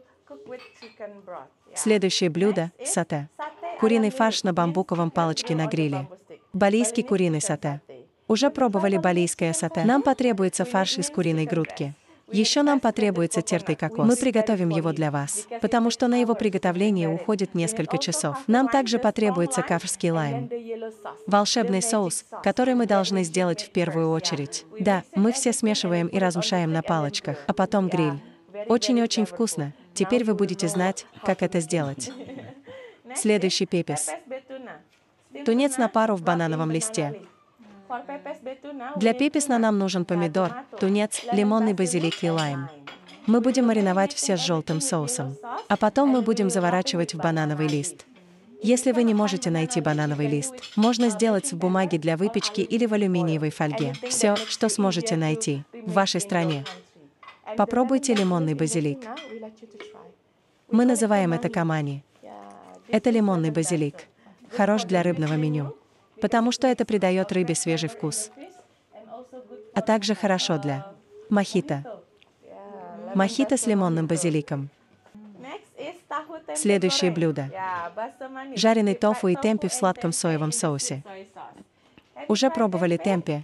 Следующее блюдо – сате. Куриный фарш на бамбуковом палочке на гриле. Балийский куриный сате. Уже пробовали балийское сате? Нам потребуется фарш из куриной грудки. Еще нам потребуется тертый кокос. Мы приготовим его для вас, потому что на его приготовление уходит несколько часов. Нам также потребуется кафрский лайм. Волшебный соус, который мы должны сделать в первую очередь. Да, мы все смешиваем и размешаем на палочках, а потом гриль. Очень-очень вкусно. Теперь вы будете знать, как это сделать. Следующий пепес. Тунец на пару в банановом листе. Для пепесна нам нужен помидор, тунец, лимонный базилик и лайм. Мы будем мариновать все с желтым соусом, а потом мы будем заворачивать в банановый лист. Если вы не можете найти банановый лист, можно сделать в бумаге для выпечки или в алюминиевой фольге. Все, что сможете найти в вашей стране. Попробуйте лимонный базилик. Мы называем это камани. Это лимонный базилик. Хорош для рыбного меню, потому что это придает рыбе свежий вкус. А также хорошо для мохито. Мохито с лимонным базиликом. Следующее блюдо. Жареный тофу и темпе в сладком соевом соусе. Уже пробовали темпе?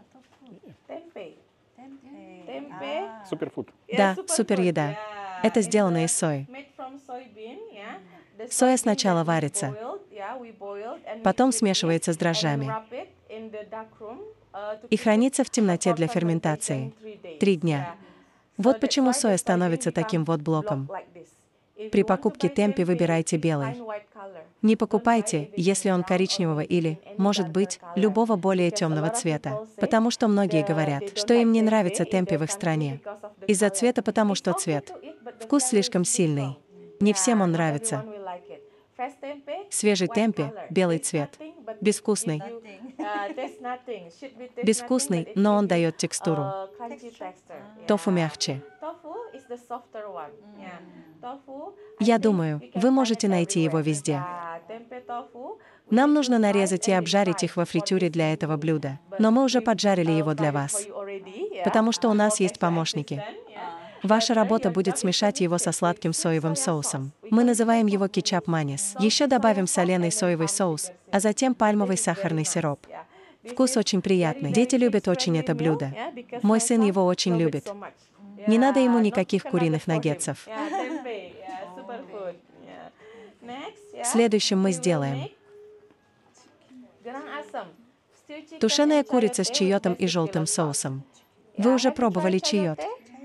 Суперфуд. Да, супер еда. Это сделано из сои. Соя сначала варится, потом смешивается с дрожжами и хранится в темноте для ферментации. Три дня. Вот почему соя становится таким вот блоком. При покупке темпе выбирайте белый. Не покупайте, если он коричневого или, может быть, любого более темного цвета, потому что многие говорят, что им не нравится темпе в их стране. Из-за цвета, потому что цвет. Вкус слишком сильный. Не всем он нравится. Свежий темпе, белый цвет. Безвкусный. Безвкусный, но он дает текстуру. Тофу мягче. Я думаю, вы можете найти его везде. Нам нужно нарезать и обжарить их во фритюре для этого блюда. Но мы уже поджарили его для вас, потому что у нас есть помощники. Ваша работа будет смешать его со сладким соевым соусом. Мы называем его кетчап-манис. Еще добавим соленый соевый соус, а затем пальмовый сахарный сироп. Вкус очень приятный. Дети любят очень это блюдо. Мой сын его очень любит. Не надо ему никаких куриных наггетсов. Следующим мы сделаем тушеная курица с чиотом и желтым соусом. Вы уже пробовали чиот?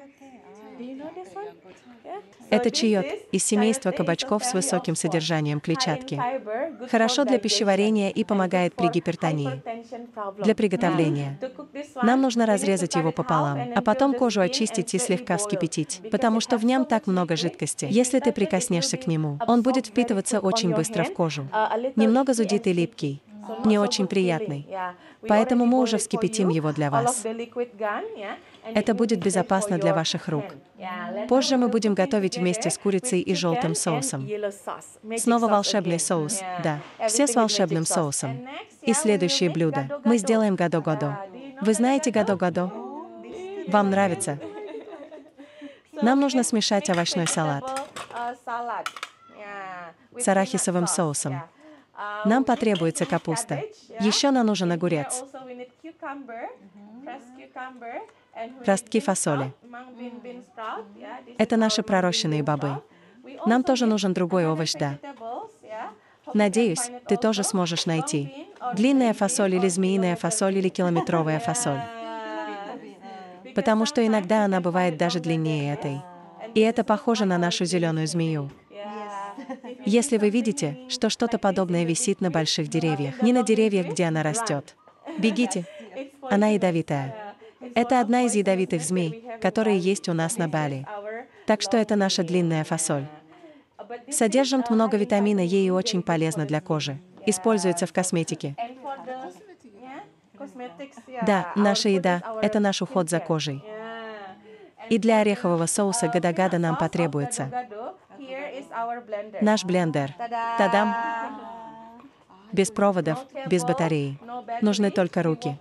Это чиот из семейства кабачков с высоким содержанием клетчатки. Хорошо для пищеварения и помогает при гипертонии. Для приготовления нам нужно разрезать его пополам, а потом кожу очистить и слегка вскипятить, потому что в нем так много жидкости. Если ты прикоснешься к нему, он будет впитываться очень быстро в кожу. Немного зудит и липкий. не очень приятный. Поэтому мы уже вскипятим его для вас. Это будет безопасно для ваших рук. Позже мы будем готовить вместе с курицей и желтым соусом. Снова волшебный соус, да, все с волшебным соусом. И следующее блюдо. Мы сделаем гадо-гадо. Вы знаете гадо-гадо? Вам нравится? Нам нужно смешать овощной салат с арахисовым соусом. Нам потребуется капуста. Еще нам нужен огурец. Ростки фасоли. Это наши пророщенные бобы. Нам тоже нужен другой овощ, да. Надеюсь, ты тоже сможешь найти. Длинная фасоль или змеиная фасоль или километровая фасоль. Потому что иногда она бывает даже длиннее этой. И это похоже на нашу зеленую змею. Если вы видите, что что-то подобное висит на больших деревьях, не на деревьях, где она растет, бегите. Она ядовитая. Это одна из ядовитых змей, которые есть у нас на Бали. Так что это наша длинная фасоль. Содержит много витамина Е и очень полезна для кожи. Используется в косметике. Да, наша еда – это наш уход за кожей. И для орехового соуса гадо-гадо нам потребуется наш блендер. Тадам! Без проводов, без батареи. Нужны только руки.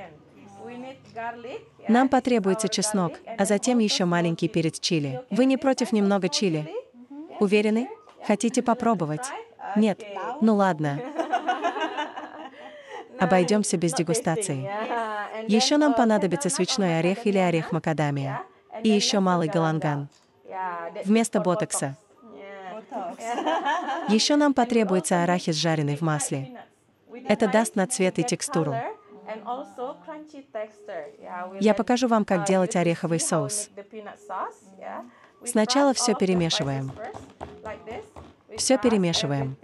Нам потребуется чеснок, а затем еще маленький перец чили. Вы не против немного чили? Уверены? Хотите попробовать? Нет? Ну ладно. Обойдемся без дегустации. Еще нам понадобится свечной орех или орех макадамия. И еще малый галанган. Вместо ботокса. Еще нам потребуется арахис, жареный в масле. Это даст на цвет и текстуру. Я покажу вам, как делать ореховый соус. Сначала все перемешиваем. Все перемешиваем.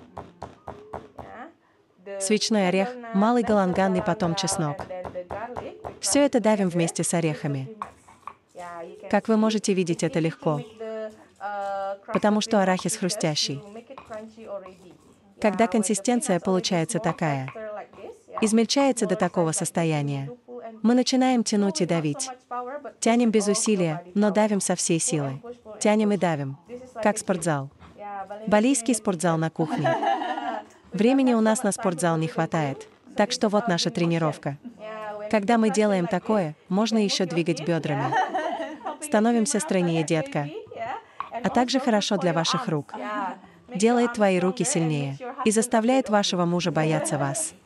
Свечной орех, малый галанган и потом чеснок. Все это давим вместе с орехами. Как вы можете видеть, это легко, потому что арахис хрустящий. Когда консистенция получается такая, измельчается до такого состояния, мы начинаем тянуть и давить. Тянем без усилия, но давим со всей силы. Тянем и давим, как спортзал. Балийский спортзал на кухне. Времени у нас на спортзал не хватает, так что вот наша тренировка. Когда мы делаем такое, можно еще двигать бедрами. Становимся стройнее, детка. А также хорошо для ваших рук. Делает твои руки сильнее и заставляет вашего мужа бояться вас.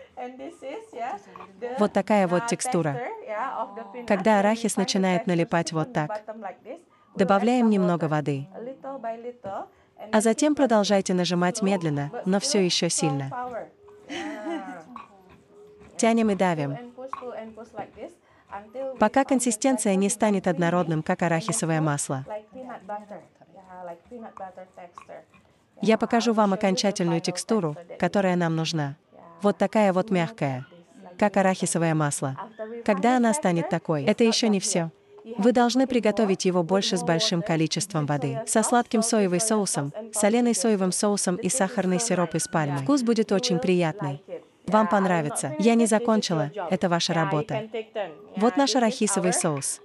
Вот такая вот текстура. Когда арахис начинает налипать вот так, добавляем немного воды. А затем продолжайте нажимать медленно, но все еще сильно. Тянем и давим, пока консистенция не станет однородным, как арахисовое масло. Я покажу вам окончательную текстуру, которая нам нужна. Вот такая вот мягкая, как арахисовое масло. Когда она станет такой, это еще не все. Вы должны приготовить его больше с большим количеством воды, со сладким соевым соусом, соленым соевым соусом и сахарный сироп из пальмы. Вкус будет очень приятный. Вам понравится. Я не закончила. Это ваша работа. Вот наш арахисовый соус.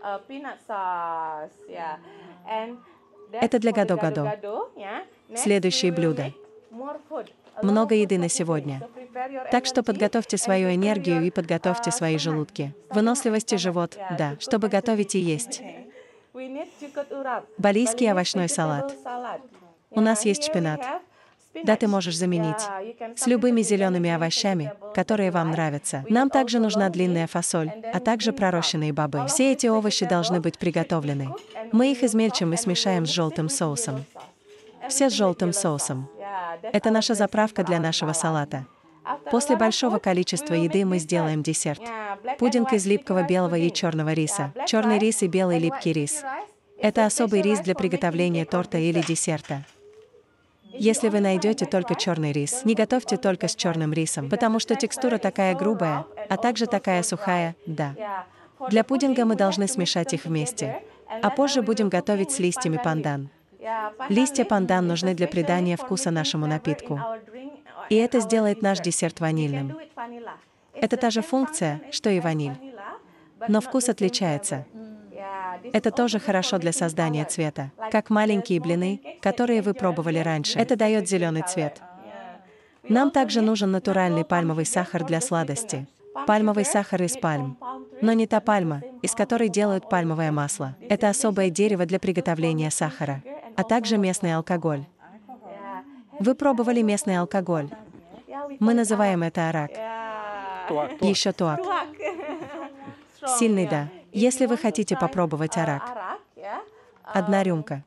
Это для гадо-гадо. Следующее блюдо. Много еды на сегодня. Так что подготовьте свою энергию и подготовьте свои желудки. Выносливость и живот, да, чтобы готовить и есть. Балийский овощной салат. У нас есть шпинат. Да, ты можешь заменить с любыми зелеными овощами, которые вам нравятся. Нам также нужна длинная фасоль, а также пророщенные бобы. Все эти овощи должны быть приготовлены. Мы их измельчим и смешаем с желтым соусом. Все с желтым соусом. Это наша заправка для нашего салата. После большого количества еды мы сделаем десерт. Пудинг из липкого белого и черного риса. Черный рис и белый липкий рис. Это особый рис для приготовления торта или десерта. Если вы найдете только черный рис, не готовьте только с черным рисом, потому что текстура такая грубая, а также такая сухая, да. Для пудинга мы должны смешать их вместе, а позже будем готовить с листьями пандан. Листья пандан нужны для придания вкуса нашему напитку. И это сделает наш десерт ванильным. Это та же функция, что и ваниль. Но вкус отличается. Это тоже хорошо для создания цвета. Как маленькие блины, которые вы пробовали раньше. Это дает зеленый цвет. Нам также нужен натуральный пальмовый сахар для сладости. Пальмовый сахар из пальм. Но не та пальма, из которой делают пальмовое масло. Это особое дерево для приготовления сахара, а также местный алкоголь. Вы пробовали местный алкоголь? Мы называем это арак. Еще туак. Сильный, да. Если вы хотите попробовать арак. Одна рюмка.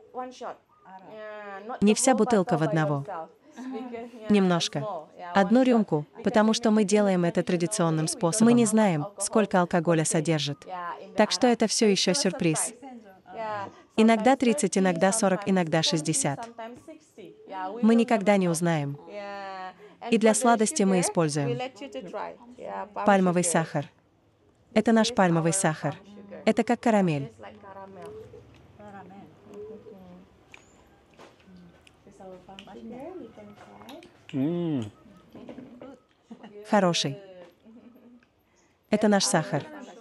Не вся бутылка в одного. Немножко. Одну рюмку, потому что мы делаем это традиционным способом. Мы не знаем, сколько алкоголя содержит. Так что это все еще сюрприз. Иногда тридцать, иногда сорок, иногда шестьдесят. Мы никогда не узнаем. И для сладости мы используем пальмовый сахар. Это наш пальмовый сахар. Это как карамель. М. Хороший. Это наш сахар.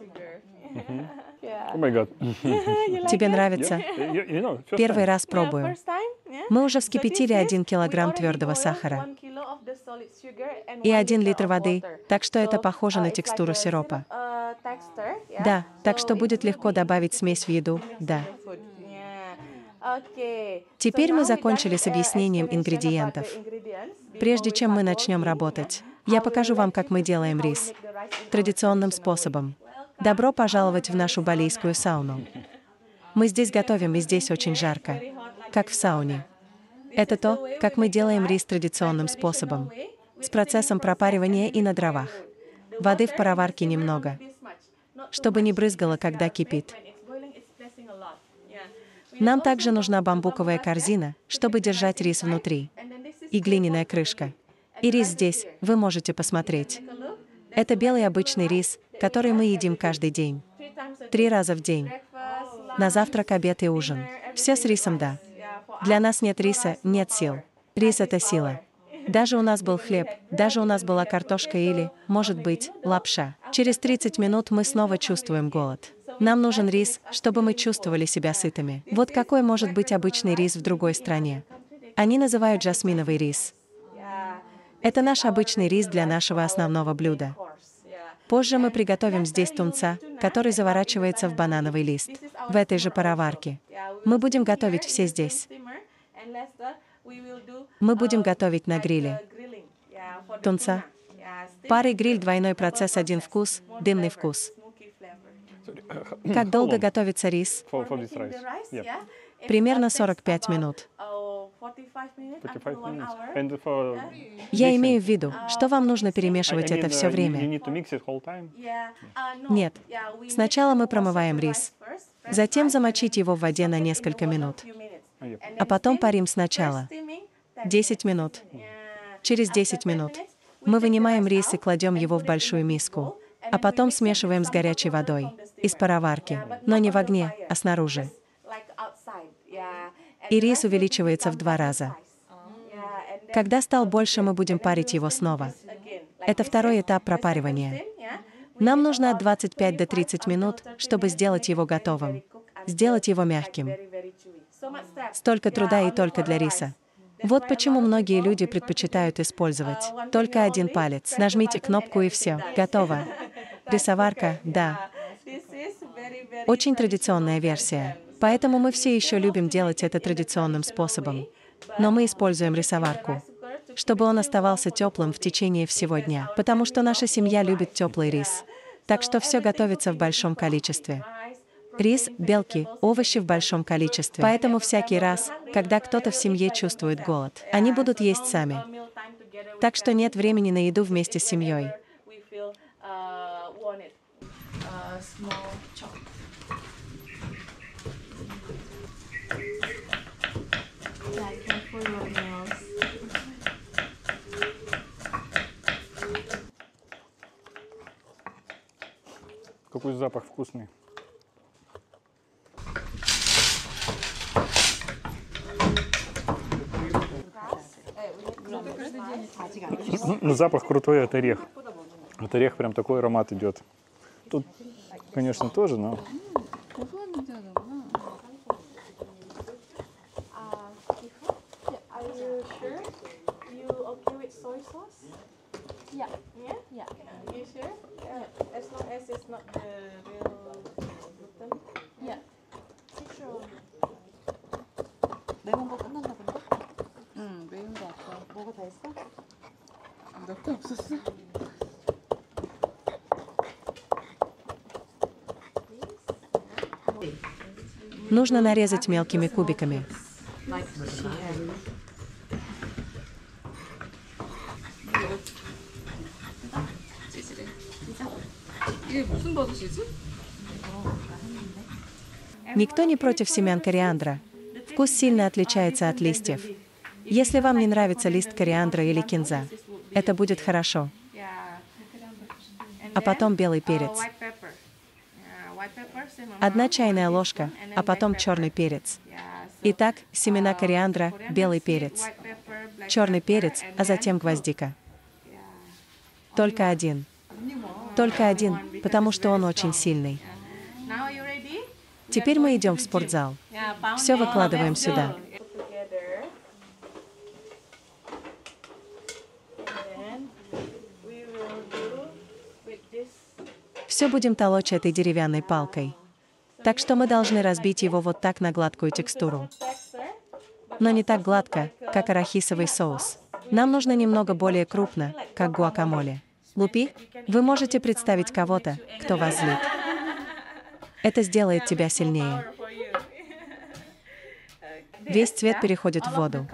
О май гад. Тебе нравится? You- you know, first Первый time. раз пробую. Мы уже вскипятили один килограмм твердого сахара и один литр воды, так что это похоже на текстуру сиропа. Да, так что будет легко добавить смесь в еду, да. Теперь мы закончили с объяснением ингредиентов. Прежде чем мы начнем работать, я покажу вам, как мы делаем рис. Традиционным способом. Добро пожаловать в нашу балийскую сауну. Мы здесь готовим, и здесь очень жарко, как в сауне. Это то, как мы делаем рис традиционным способом, с процессом пропаривания и на дровах. Воды в пароварке немного, чтобы не брызгало, когда кипит. Нам также нужна бамбуковая корзина, чтобы держать рис внутри, и глиняная крышка. И рис здесь, вы можете посмотреть. Это белый обычный рис, который мы едим каждый день. Три раза в день. На завтрак, обед и ужин. Все с рисом, да. Для нас нет риса, нет сил. Рис — это сила. Даже у нас был хлеб, даже у нас была картошка или, может быть, лапша. Через тридцать минут мы снова чувствуем голод. Нам нужен рис, чтобы мы чувствовали себя сытыми. Вот какой может быть обычный рис в другой стране. Они называют жасминовый рис. Это наш обычный рис для нашего основного блюда. Позже мы приготовим здесь тунца, который заворачивается в банановый лист, в этой же пароварке. Мы будем готовить все здесь. Мы будем готовить на гриле. Тунца. Парый гриль, двойной процесс, один вкус, дымный вкус. Как долго готовится рис? For, for this rice. Yeah. Примерно сорок пять минут. forty-five minutes. And for Я имею в виду, что вам нужно I- I перемешивать mean, это uh, все you- You время. need to mix it whole time. Нет. Сначала мы промываем рис, затем замочить его в воде на несколько минут, Oh, yeah. а потом парим сначала. десять минут. Через десять минут мы вынимаем рис и кладем его в большую миску, а потом смешиваем с горячей водой из пароварки, но не в огне, а снаружи. И рис увеличивается в два раза. Когда стал больше, мы будем парить его снова. Это второй этап пропаривания. Нам нужно от двадцати пяти до тридцати минут, чтобы сделать его готовым, сделать его мягким. Столько труда и только для риса. Вот почему многие люди предпочитают использовать только один палец. Нажмите кнопку и все, готово. Рисоварка, да. Очень традиционная версия. Поэтому мы все еще любим делать это традиционным способом. Но мы используем рисоварку, чтобы он оставался теплым в течение всего дня. Потому что наша семья любит теплый рис. Так что все готовится в большом количестве. Рис, белки, овощи в большом количестве. Поэтому всякий раз, когда кто-то в семье чувствует голод, они будут есть сами. Так что нет времени на еду вместе с семьей. Какой запах вкусный. Ну, запах крутой от орех. От орех прям такой аромат идет. Тут, конечно, тоже, но... 고소한 냄새가 나구나. Are you sure? You okay with soy sauce? Yeah. Yeah? Yeah. You sure? Yeah. As long as it's not the real gluten. Yeah. 매운 거 끝났나 본데? 응, 매운 거 아까 뭐가 다 했어? 몇 개 없었어? Нужно нарезать мелкими кубиками. 이게 무슨 버섯이지? Никто не против семян кориандра. Вкус сильно отличается от листьев. Если вам не нравится лист кориандра или кинза, это будет хорошо. А потом белый перец. Одна чайная ложка, а потом черный перец. Итак, семена кориандра, белый перец, черный перец, а затем гвоздика. Только один. Только один, потому что он очень сильный. Теперь мы идем в спортзал. Все выкладываем сюда. Все будем толочь этой деревянной палкой. Так что мы должны разбить его вот так на гладкую текстуру. Но не так гладко, как арахисовый соус. Нам нужно немного более крупно, как гуакамоле. Лупи, вы можете представить кого-то, кто вас злит. Это сделает тебя сильнее. Весь цвет переходит в воду.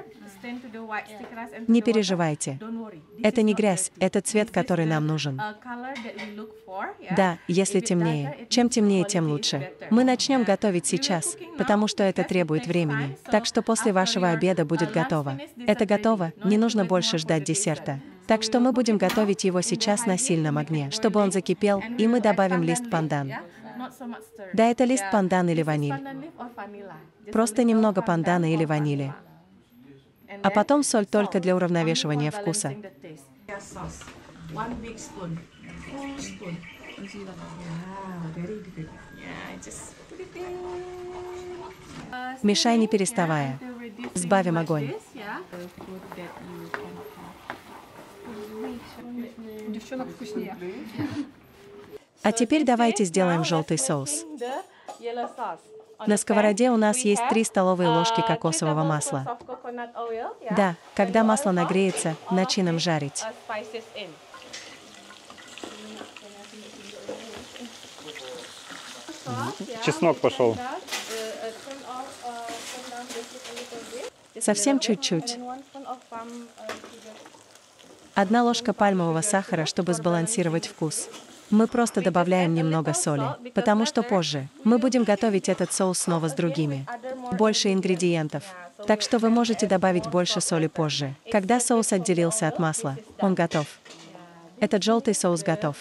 Не переживайте. Это не грязь, это цвет, который нам нужен. Да, если темнее. Чем темнее, тем лучше. Мы начнем готовить сейчас, потому что это требует времени. Так что после вашего обеда будет готово. Это готово, не нужно больше ждать десерта. Так что мы будем готовить его сейчас на сильном огне, чтобы он закипел, и мы добавим лист пандан. Да, это лист пандан или ваниль. Просто немного пандана или ванили. А потом соль только для уравновешивания вкуса. Мешай не переставая. Сбавим огонь. А теперь давайте сделаем желтый соус. На сковороде у нас есть три столовые ложки кокосового масла. Да, когда масло нагреется, начинам жарить. Чеснок пошел. Совсем чуть-чуть. Одна ложка пальмового сахара, чтобы сбалансировать вкус. Мы просто добавляем немного соли, потому что позже мы будем готовить этот соус снова с другими. Больше ингредиентов. Так что вы можете добавить больше соли позже. Когда соус отделился от масла, он готов. Этот желтый соус готов.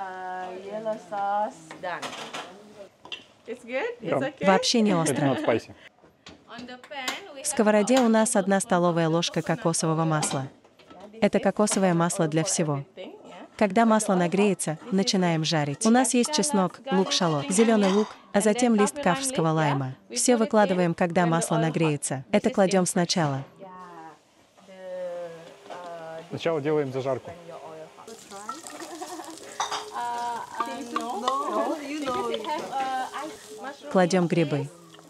Вообще не остро. В сковороде у нас одна столовая ложка кокосового масла. Это кокосовое масло для всего. Когда масло нагреется, начинаем жарить. У нас есть чеснок, лук-шалот, зеленый лук, а затем лист кафрского лайма. Все выкладываем, когда масло нагреется. Это кладем сначала. Сначала делаем зажарку. Кладем грибы.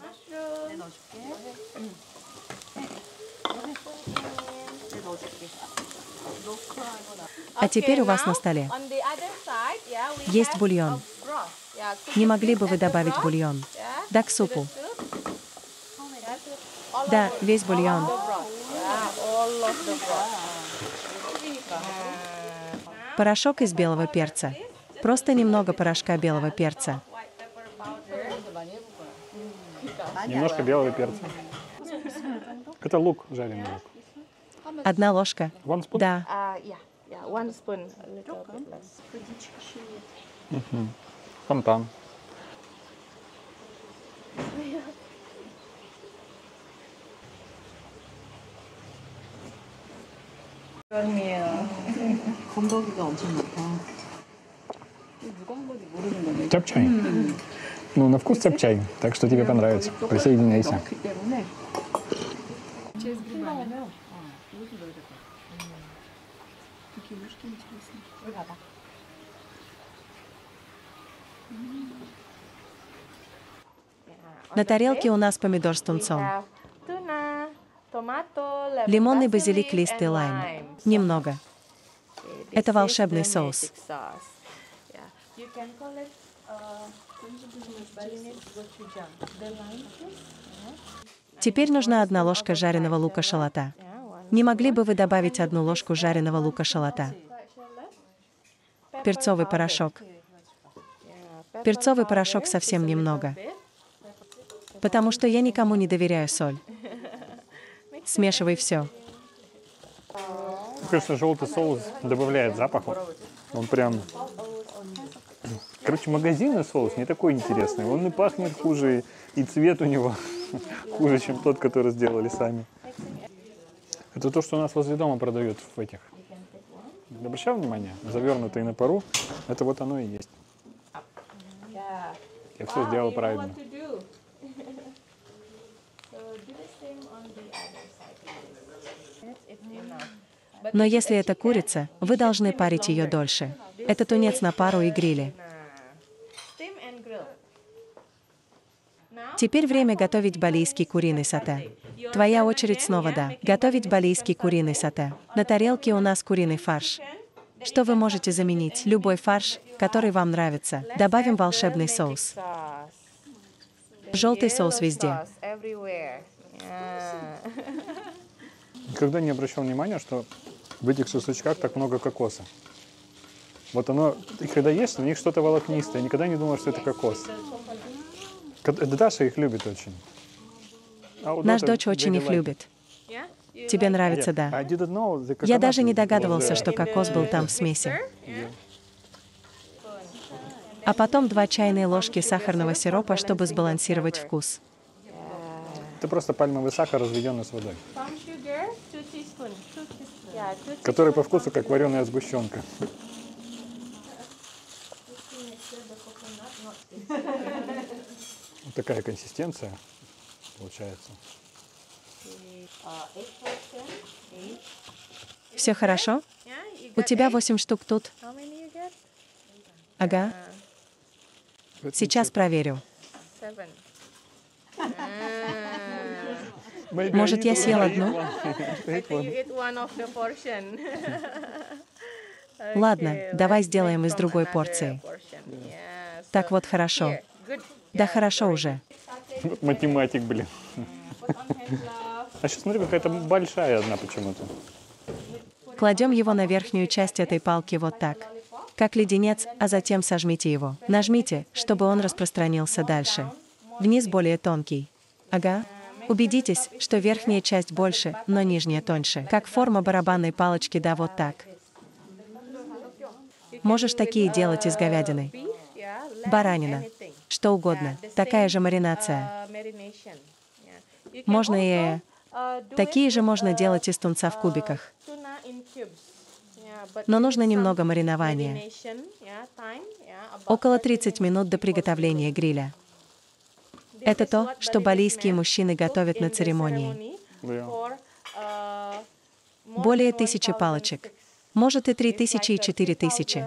А теперь у вас на столе есть бульон. Не могли бы вы добавить бульон? Да, к супу. Да, весь бульон. Порошок из белого перца. Просто немного порошка белого перца. Немножко белого перца. Это лук, жареный лук. Одна ложка. One spoon? Да. One spoon, a little bit less. Фонтан. 건더기가 엄청 많다. 누가 한 건지 모르는 거네. Чапчай. Ну, на вкус чапчай, так что тебе понравится. Присоединяйся. 넣기 때문에. 생각하면 이것도 넣어야 될 것 같아. 이렇게 무시키면 잘했어. 여기 봐봐. На тарелке у нас помидор с тунцом, Tuna, tomato, lemon лимонный basilic, базилик, лист и and лайм. lime. Немного. Okay, Это this волшебный is the соус. magic sauce. Yeah. You can call it uh, gochujang. The lime, please. Теперь нужна одна ложка жареного лука-шалота. Yeah, one. Не могли бы вы добавить одну ложку жареного лука-шалота? Перцовый порошок. Yeah, Перцовый pepper порошок powder, совсем just a little немного. bit. Потому что я никому не доверяю соль. Смешивай все. Конечно, желтый соус добавляет запаху. Он прям... Короче, магазинный соус не такой интересный. Он и пахнет хуже, и цвет у него хуже, чем тот, который сделали сами. Это то, что у нас возле дома продают в этих. Обращал внимание? Завернутые на пару. Это вот оно и есть. Yeah. Я все сделал You know правильно. what to do. So do the same on the other side. That's it enough. But Но если это курица, вы должны парить ее дольше. Это тунец на пару и гриле. steam and grill. Now, Теперь время готовить балийский куриный сате. Твоя очередь снова, да. Готовить балийский куриный сате. На тарелке у нас куриный фарш. Что вы можете заменить? Любой фарш, который вам нравится. Добавим волшебный соус. sauce. Желтый соус Yellow везде. sauce everywhere. Yeah. Никогда не обращал внимания, что в этих шашлычках так много кокоса. Вот оно, и когда ешь, на них что-то волокнистое. Я никогда не думал, что это кокос. Ка- Даша их любит очень. А вот Наш это дочь очень very их like. любит. Yeah? You Тебе like нравится, Yeah, I да. didn't know the Я coconut даже не was догадывался, there. что in кокос the был там в смеси. mixer? А потом два чайные ложки сахарного сиропа, чтобы сбалансировать вкус. Это просто пальмовый сахар, разведенный с водой, Palm sugar, two teaspoons. Two teaspoons. Yeah, two который по вкусу как вареная сгущенка. Вот такая консистенция получается. Все хорошо? Yeah, you У got тебя eight? восемь штук тут. How many you get? Ага. Сейчас проверю. Seven. Может, я съел одну? I think you eat one of the portion. Ладно, Okay, давай let's сделаем make из from другой another порции. portion. Yeah, Так so вот, хорошо. here, good. Да Yeah, хорошо already. уже. Вот математик, блин. А сейчас смотри, какая-то большая одна почему-то. Кладем его на верхнюю часть этой палки вот так. Как леденец, а затем сожмите его. Нажмите, чтобы он распространился дальше. Вниз более тонкий. Ага. Убедитесь, что верхняя часть больше, но нижняя тоньше. Как форма барабанной палочки, да, вот так. Можешь такие делать из говядины. Beef, yeah, lamb, Баранина. anything. Что угодно. Yeah, the Такая same, же маринация. uh, marination. Yeah. You can Можно и... also, uh, do Такие it же with, можно uh, делать из тунца в uh, кубиках. tuna in cubes. Yeah, but Но you нужно need some немного маринования. marination, yeah, time, yeah, about Около thirty тридцати минут до приготовления гриля. Это то, что балийские мужчины готовят на церемонии. Более тысячи палочек. Может и три тысячи и четыре тысячи.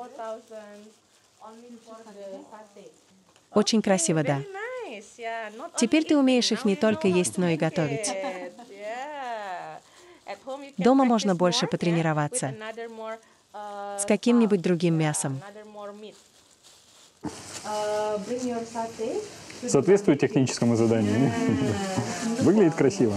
Очень красиво, да. Теперь ты умеешь их не только есть, но и готовить. Дома можно больше потренироваться. С каким-нибудь другим мясом. Соответствует техническому заданию. Выглядит красиво.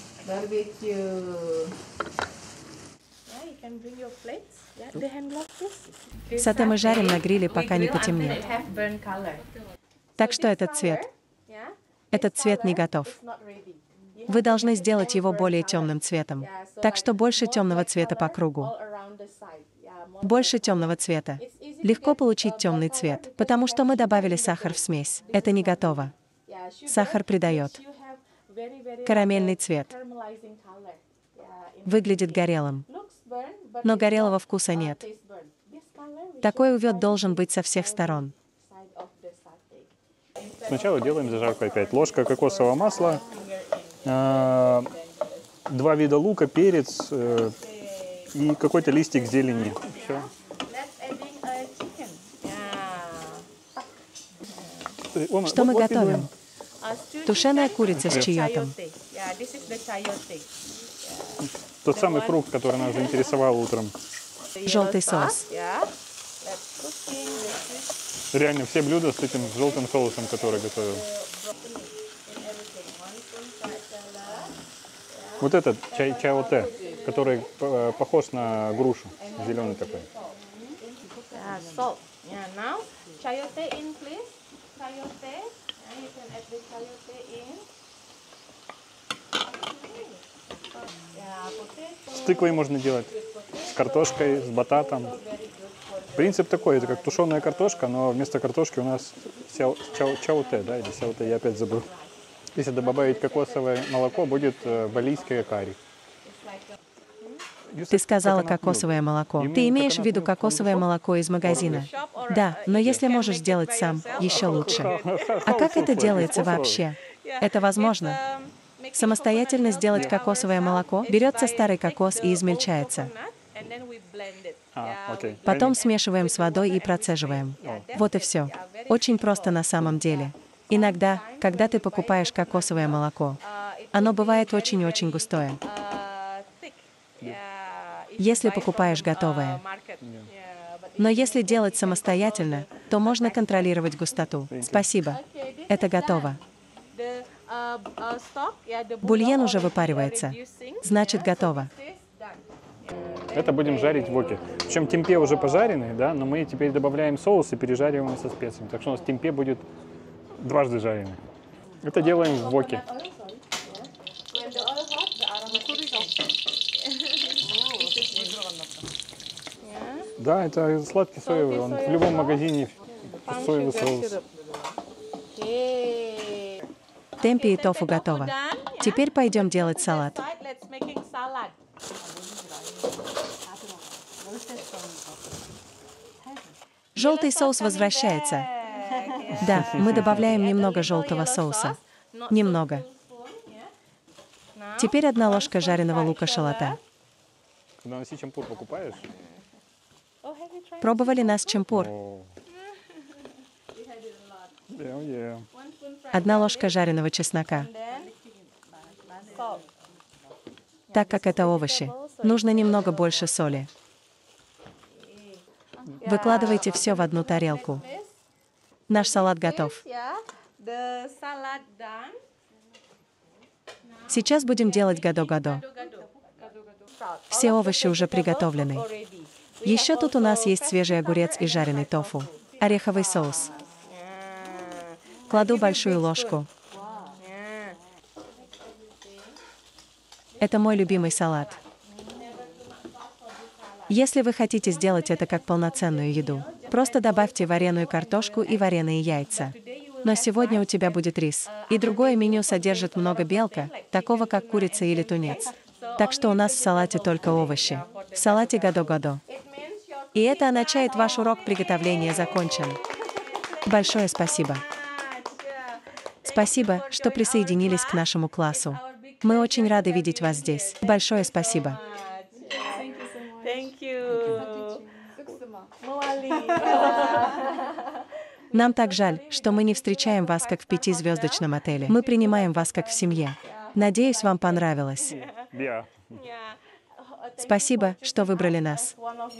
Сате мы жарим на гриле, пока не потемнеет. Так что этот цвет. Этот цвет не готов. Вы должны сделать его более темным цветом. Так что больше темного цвета по кругу. Больше темного цвета. Легко получить темный цвет, потому что мы добавили сахар в смесь. Это не готово. Сахар придает карамельный цвет. Выглядит горелым. но горелого вкуса нет. Такой увёд должен быть со всех сторон. Сначала делаем зажарку опять. Ложка кокосового масла, э, два вида лука, перец э, и какой-то листик зелени. Все. Что мы готовим? Тушеная курица с чайотом. Тот самый фрукт, который нас заинтересовал утром. Желтый соус. Реально все блюда с этим желтым соусом, который готовил. Вот этот чай чао-те, который э, похож на грушу, зеленый такой. Yeah, salt. Yeah, now chayote in, please. Chayote. And you can add the chayote in. Yeah, potato. С тыквой можно делать, с картошкой, с бататом. Принцип такой, это как тушеная картошка, но вместо картошки у нас сяо, чао, чао-те, да, или сяо-те, я опять забыл. Если добавить кокосовое молоко, будет э, балийское карри. Ты сказала кокосовое молоко. Ты имеешь в виду кокосовое молоко из магазина? Да, но если можешь сделать сам, еще лучше. А как это делается вообще? Это возможно? Самостоятельно сделать кокосовое молоко? Берется старый кокос и измельчается. А, окей. Потом смешиваем с водой и процеживаем. Вот и все. Очень просто на самом деле. Иногда, когда ты покупаешь кокосовое молоко, оно бывает очень-очень густое. Если покупаешь готовое. Но если делать самостоятельно, то можно контролировать густоту. Спасибо. Это готово. Бульон уже выпаривается. Значит, готово. Это будем жарить в воке. Причем темпе уже пожаренный, да, но мы теперь добавляем соус и пережариваем со специями. Так что у нас темпе будет дважды жареный. Это делаем в воке. Да, это сладкий соевый. Он в любом магазине соевый соус. Темпе и тофу готово. Теперь пойдем делать салат. Желтый соус возвращается. Да, мы добавляем немного желтого соуса. Немного. Теперь одна ложка жареного лука-шалота. Когда на сичампур покупаешь? Пробовали нас чемпур? О. Yeah, yeah. Одна ложка жареного чеснока. Так как это овощи, нужно немного больше соли. Выкладывайте все в одну тарелку. Наш салат готов. Сейчас будем делать гадо-гадо. Все овощи уже приготовлены. Еще тут у нас есть свежий огурец и жареный тофу. Ореховый соус. Кладу большую ложку. Это мой любимый салат. Если вы хотите сделать это как полноценную еду, просто добавьте вареную картошку и вареные яйца. Но сегодня у тебя будет рис. И другое меню содержит много белка, такого как курица или тунец. Так что у нас в салате только овощи. В салате гадо-гадо. И это означает, ваш урок приготовления закончен. Большое спасибо. Спасибо, что присоединились к нашему классу. Мы очень рады видеть вас здесь. Большое спасибо. Thank you. Нам так жаль, что мы не встречаем вас как в пятизвездочном отеле. Мы принимаем вас как в семье. Надеюсь, вам понравилось. Yeah. Спасибо, что выбрали нас.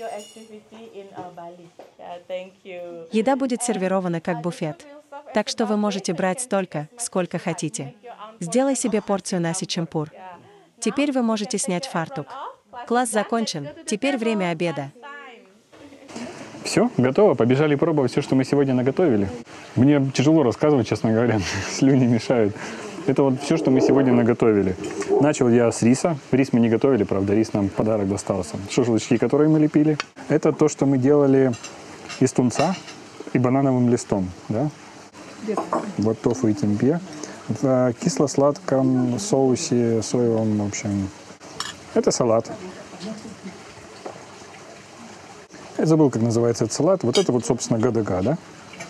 Еда будет сервирована как буфет. Так что вы можете брать столько, сколько хотите. Сделай себе порцию наси чемпур. Теперь вы можете снять фартук. Класс закончен. Теперь время обеда. Все, готово. Побежали пробовать все, что мы сегодня наготовили. Мне тяжело рассказывать, честно говоря. Слюни мешают. Это вот все, что мы сегодня наготовили. Начал я с риса. Рис мы не готовили, правда, рис нам в подарок достался. Шашлычки, которые мы лепили. Это то, что мы делали из тунца и банановым листом. Да? Вот тофу и темпе. В кисло-сладком соусе соевом, в общем. Это салат. Я забыл, как называется этот салат. Вот это вот, собственно, гадага, да?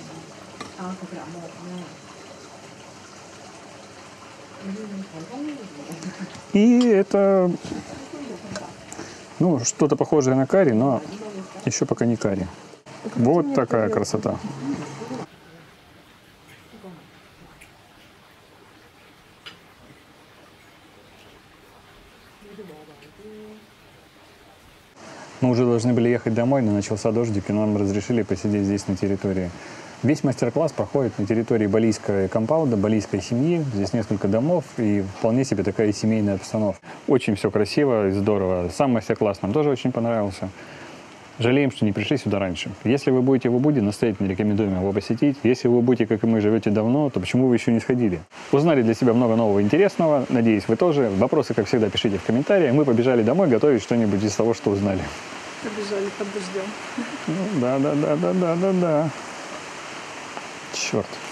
И это, ну, что-то похожее на карри, но еще пока не карри. Вот такая красота. Мы уже должны были ехать домой, но начался дождик, и нам разрешили посидеть здесь на территории. Весь мастер-класс проходит на территории балийского компаунда, балийской семьи. Здесь несколько домов и вполне себе такая семейная обстановка. Очень все красиво и здорово. Сам мастер-класс нам тоже очень понравился. Жалеем, что не пришли сюда раньше. Если вы будете в Убуде, настоятельно рекомендуем его посетить. Если вы будете, как и мы, живете давно, то почему вы еще не сходили? Узнали для себя много нового интересного. Надеюсь, вы тоже. Вопросы, как всегда, пишите в комментариях. Мы побежали домой готовить что-нибудь из того, что узнали. Побежали под дождем. Ну, да, да, да, да, да, да, да. Черт.